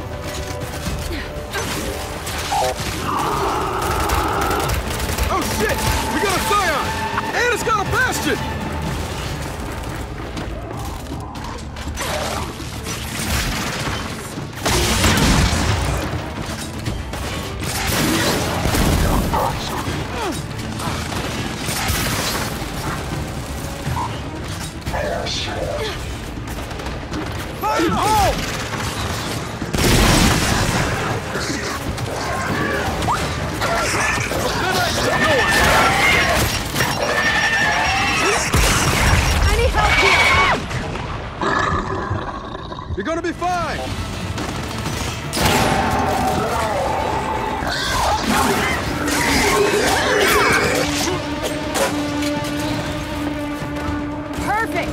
S5: Oh shit! We got a Scion! And it's got a Bastion! Fire in the hole!
S2: I need help here!
S5: You're gonna be fine!
S2: Perfect!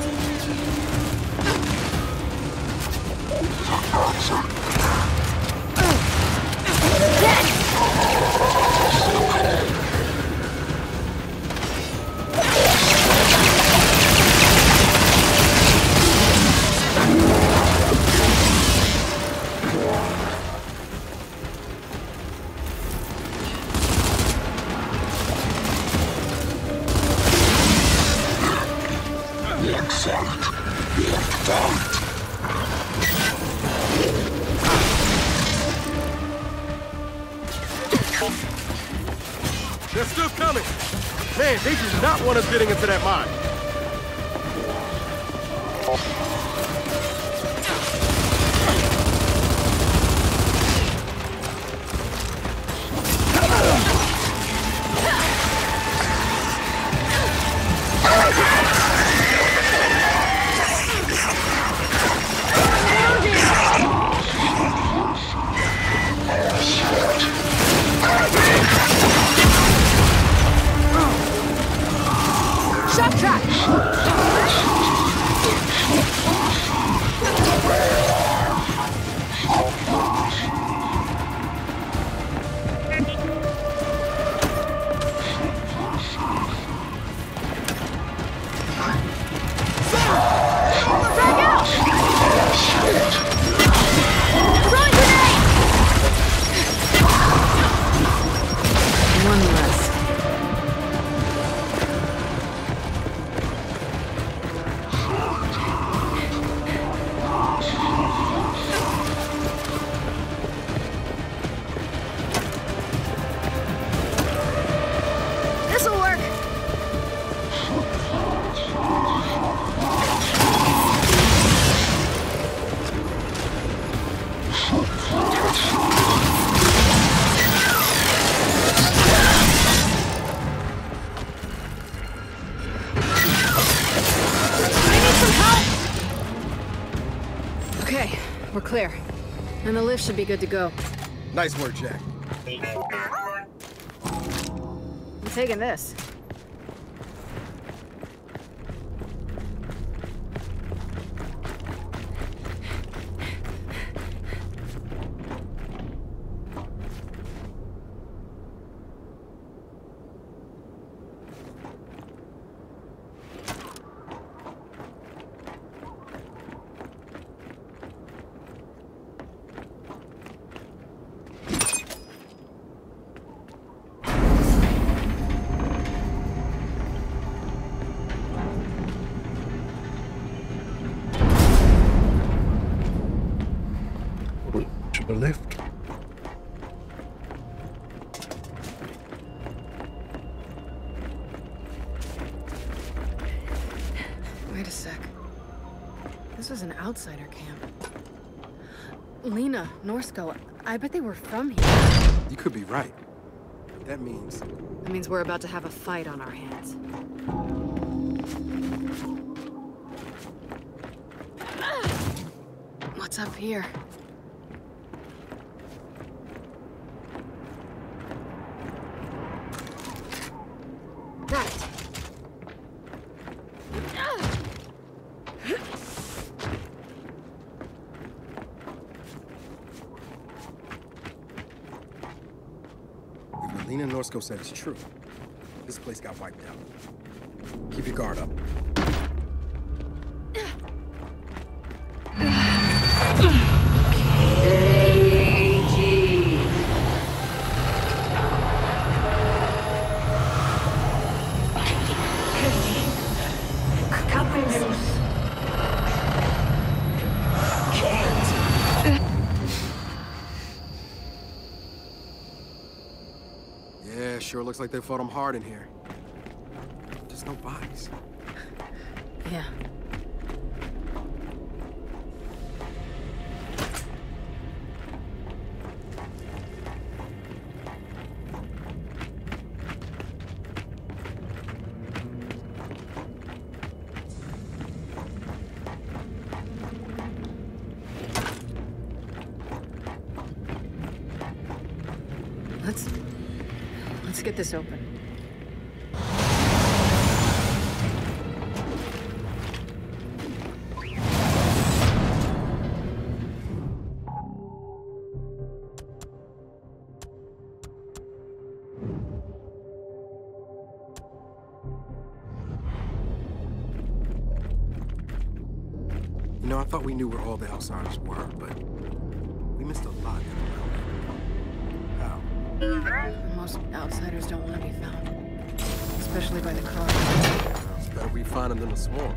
S5: They're still coming! Man, they do not want us getting into that mine.
S2: Shock track! clear. And the lift should be good to go.
S3: Nice work, Jack.
S2: I'm taking this.
S7: To the left.
S2: Wait a sec. This was an outsider camp. Lena, Norsko, I bet they were from here.
S3: You could be right. That means...
S2: That means we're about to have a fight on our hands. What's up here? Got it.
S3: If what Lena and Norsko said is true, this place got wiped out. Keep your guard up. Yeah, sure looks like they fought them hard in here. Just no bodies.
S2: Yeah. Let's get this open.
S3: You know, I thought we knew where all the outsiders were, but we missed a lot in the How?
S2: Most outsiders don't want to be found. Especially by the car.
S3: It's better we find them than the swarm.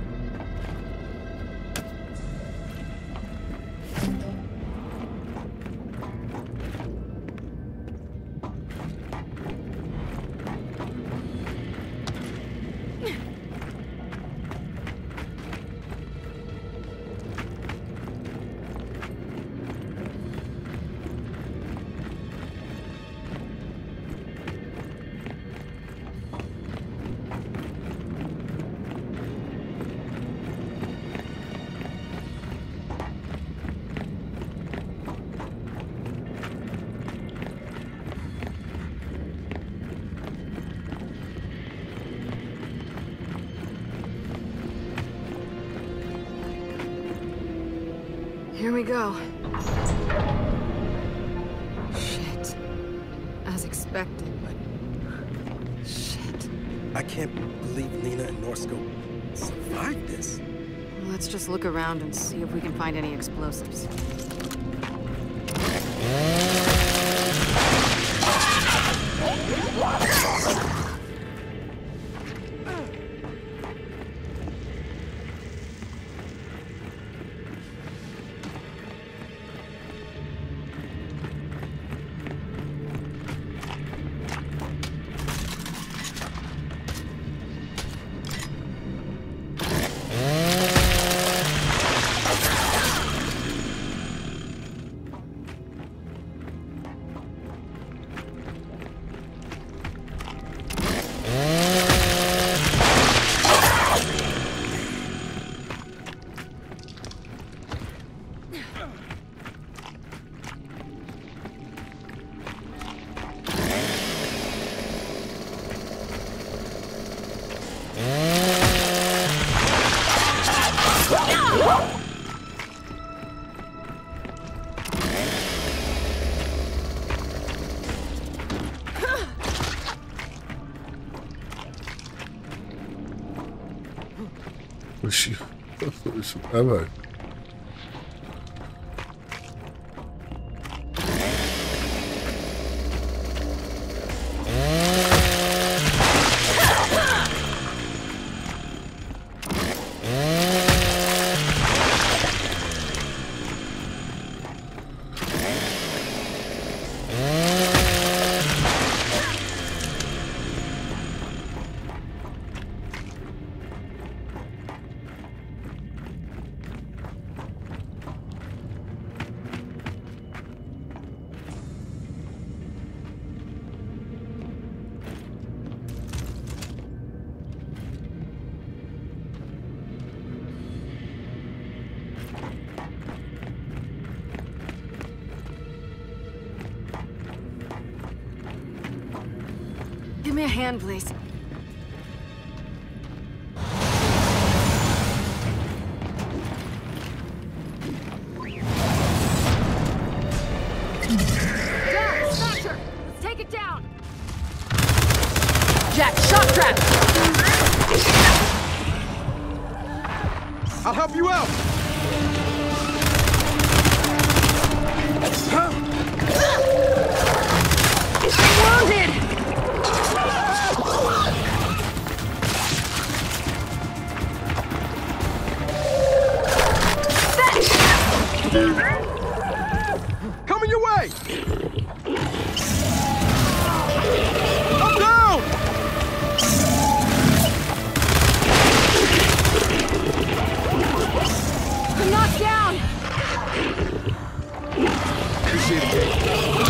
S2: Here we go. Shit. As expected, but... shit.
S3: I can't believe Lena and Norsko survived this.
S2: Let's just look around and see if we can find any explosives.
S7: shit. Давай.
S2: Give me a hand, please. Down! Smasher! Let's take it down! Jack, shock trap!
S5: I'll help you out!
S2: I'm wounded!
S5: Coming your way! I'm down!
S2: I'm knocked down!
S5: Appreciate it.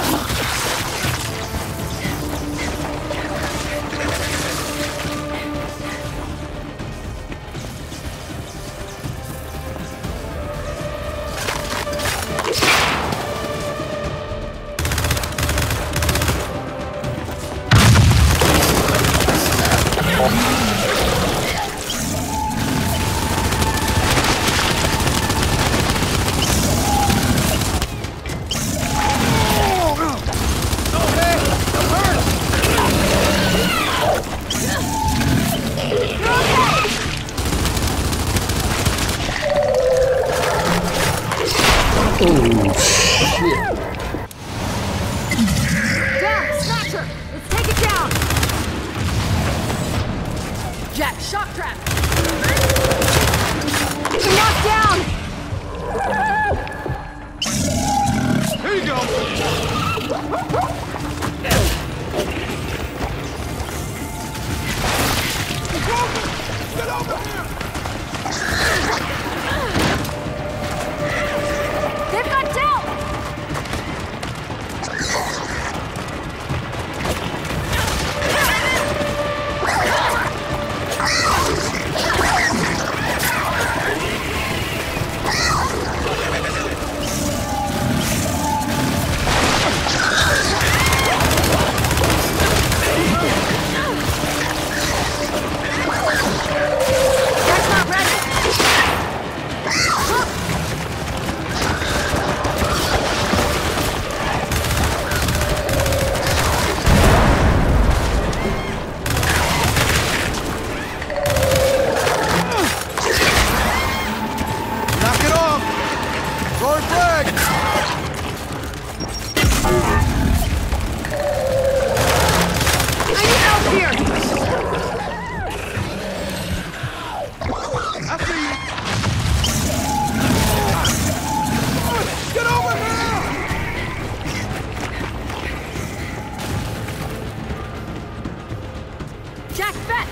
S7: Oh, shit.
S2: Down! Smasher! Let's take it down! Jack, shock trap! I'm knocked down!
S5: Here you go! Get over here!
S2: They've got Del! That's not ready!
S5: Knock it off! Throwing flag!
S2: I need help here!
S5: I see you! Get over here!
S2: Jack, fetch!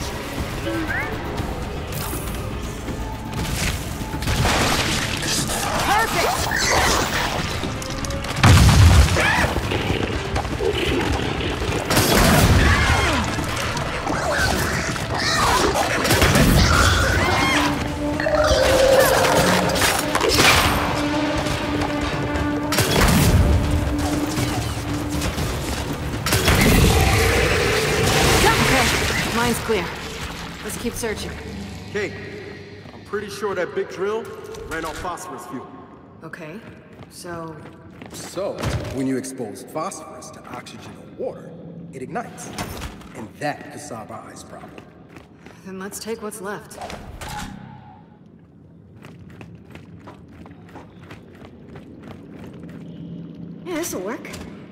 S2: Mine's clear. Let's keep searching.
S3: Kate, I'm pretty sure that big drill ran off phosphorus fuel.
S2: Okay, so...
S3: So, when you expose phosphorus to oxygen or water, it ignites. And that could solve our ice problem.
S2: Then let's take what's left. This'll work.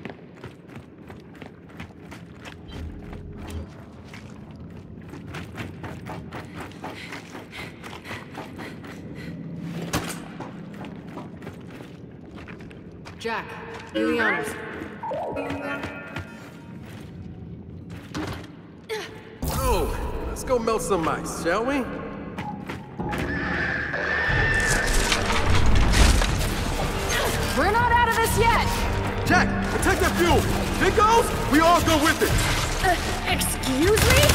S2: Jack, do the honors.
S3: Oh, let's go melt some ice, shall we?
S2: We're not out of this yet!
S3: Jack, protect that fuel! If it goes, we all go with it!
S2: Excuse me?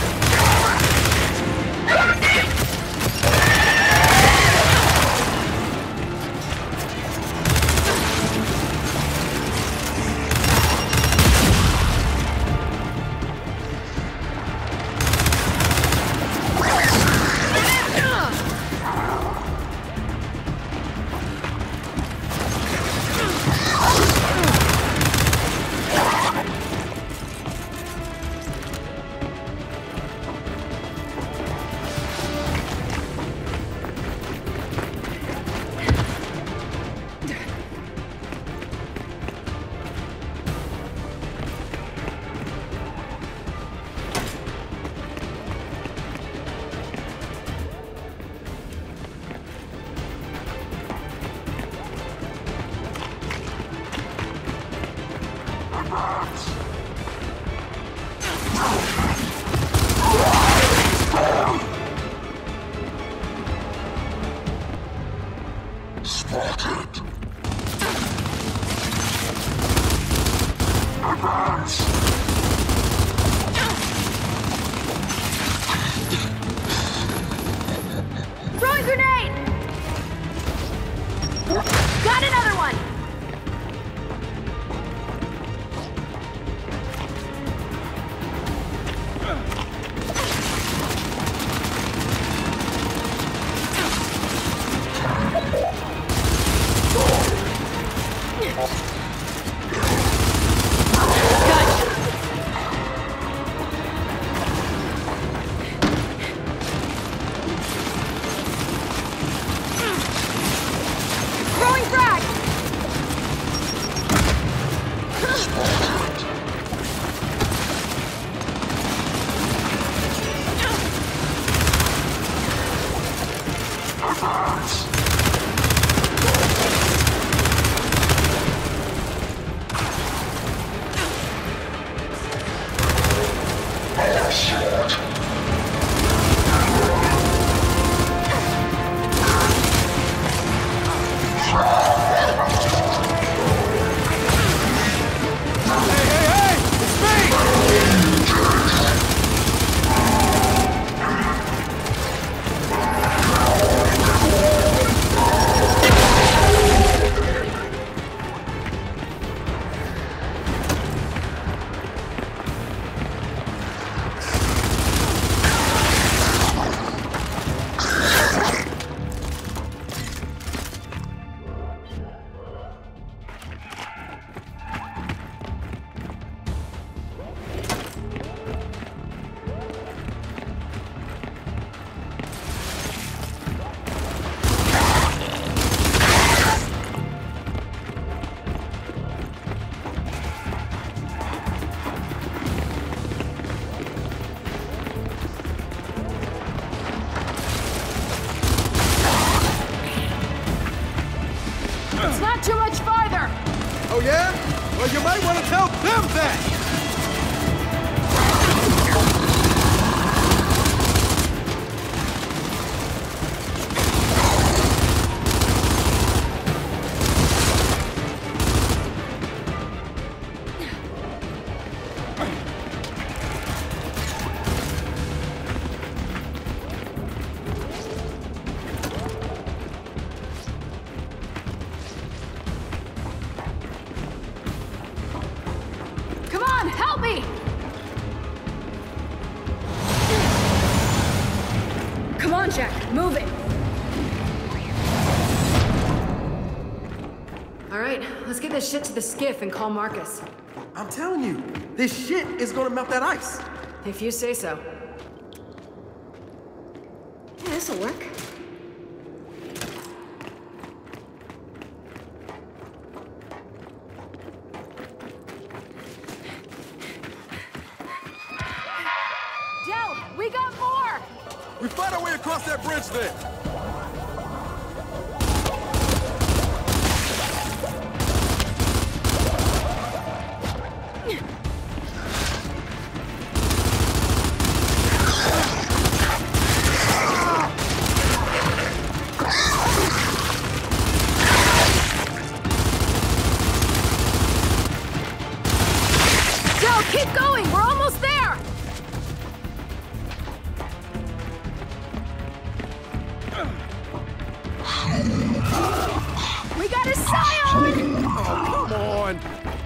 S8: Spotted. Advance.
S2: Throwing grenade! Got another one! Throwing frag! It's not too much farther!
S3: Oh yeah? Well, you might want to tell them that!
S2: Come on, help me! Come on, Jack, move it! All right, let's get this shit to the skiff and call Marcus.
S3: I'm telling you, this shit is gonna melt that ice.
S2: If you say so. Yeah, this'll work. We got more!
S3: We fight our way across that bridge then!
S2: Keep going! We're almost there! We got a scion!
S3: Oh, come on!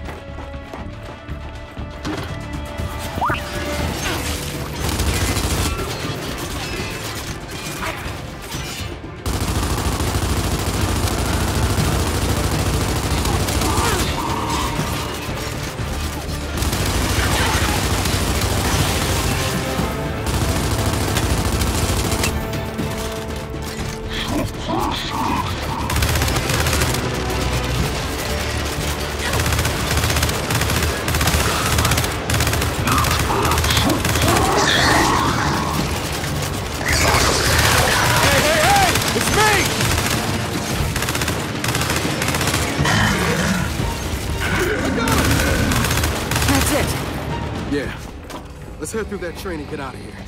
S3: Yeah. Let's head through that train and get out of here.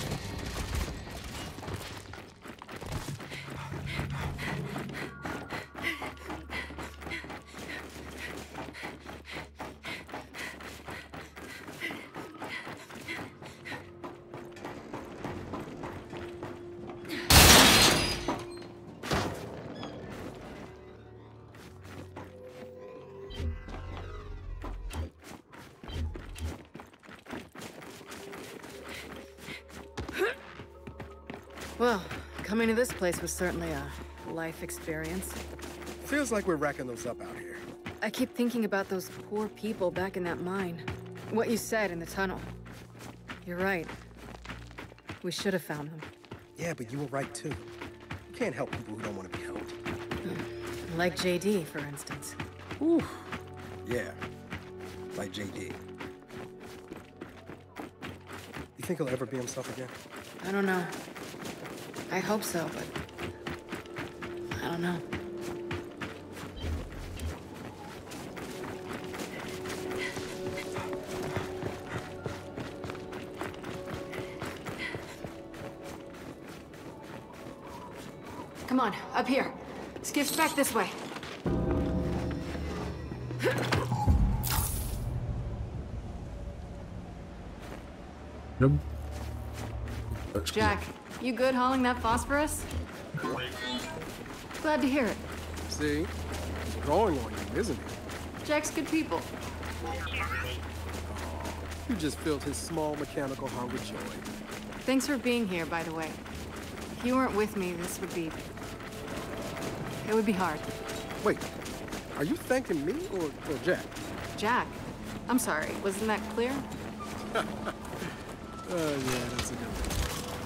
S2: Well, coming to this place was certainly a life experience.
S3: Feels like we're racking those up out here.
S2: I keep thinking about those poor people back in that mine. What you said in the tunnel. You're right. We should have found them.
S3: Yeah, but you were right too. You can't help people who don't want to be helped.
S2: Like JD, for instance.
S3: Ooh. Yeah. Like JD. You think he'll ever be himself again?
S2: I don't know. I hope so, but I don't know. Come on, up here. Skiff's back this way.
S7: Yep.
S2: Jack, you good hauling that phosphorus? Glad to hear it.
S3: See? He's growing on you, isn't he?
S2: Jack's good people.
S3: You just filled his small mechanical heart with joy.
S2: Thanks for being here, by the way. If you weren't with me, this would be... It would be hard.
S3: Wait, are you thanking me or Jack?
S2: Jack? I'm sorry, wasn't that clear?
S3: Yeah, that's a good one.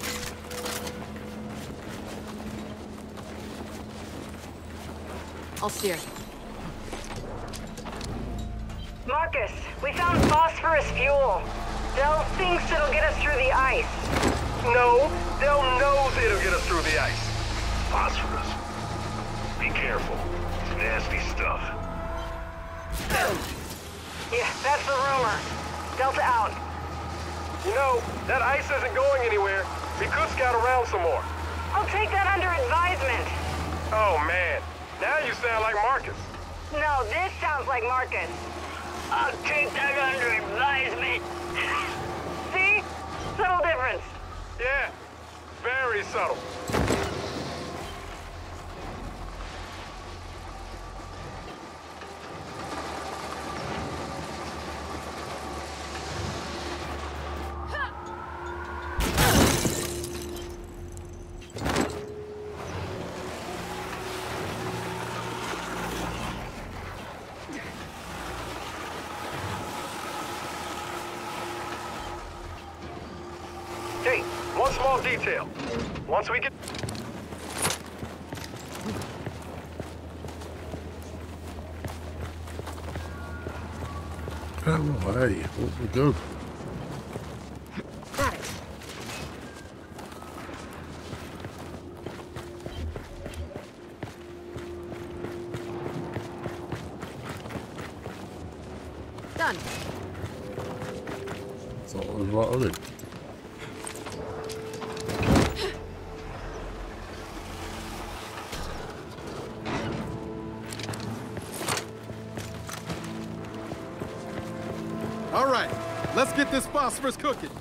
S2: I'll steer.
S4: Marcus, we found phosphorus fuel. Del thinks it'll get us through the ice.
S5: No, Del knows it'll get us through the ice.
S1: Phosphorus. Be careful. It's nasty stuff.
S4: Yeah, that's the rumor. Delta out.
S5: You know, that ice isn't going anywhere. We could scout around some more.
S4: I'll take that under advisement.
S5: Oh, man. Now you sound like Marcus.
S4: No, this sounds like Marcus. I'll take that under advisement. See? Subtle difference.
S5: Yeah, very subtle. Hey, one small detail. Once we get...
S7: Hey, where we go?
S2: Got it. done.
S7: That's what was right on it.
S3: All right, let's get this phosphorus cooking.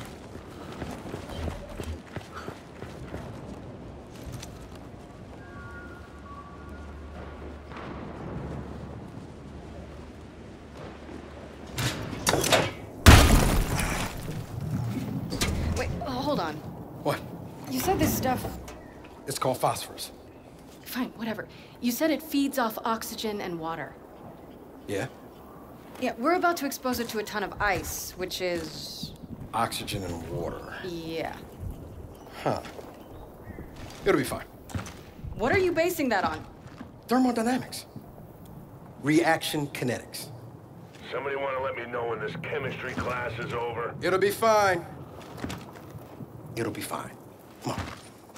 S2: Wait, hold on.
S3: What?
S2: You said this stuff...
S3: It's called phosphorus.
S2: Fine, whatever. You said it feeds off oxygen and water.
S3: Yeah?
S2: Yeah, we're about to expose it to a ton of ice, which is...
S3: Oxygen and water.
S2: Yeah.
S3: Huh. It'll be fine.
S2: What are you basing that on?
S3: Thermodynamics. Reaction kinetics.
S1: Somebody want to let me know when this chemistry class is over?
S3: It'll be fine. It'll be fine. Come on.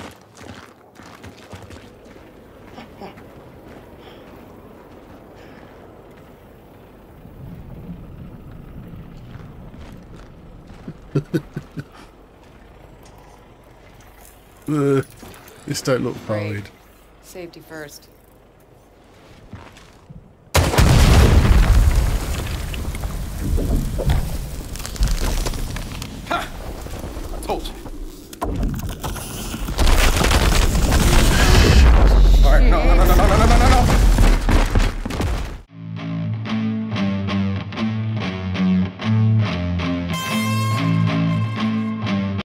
S7: This don't look
S2: Great.
S7: pride.
S2: Safety first.
S3: Ha! I told you.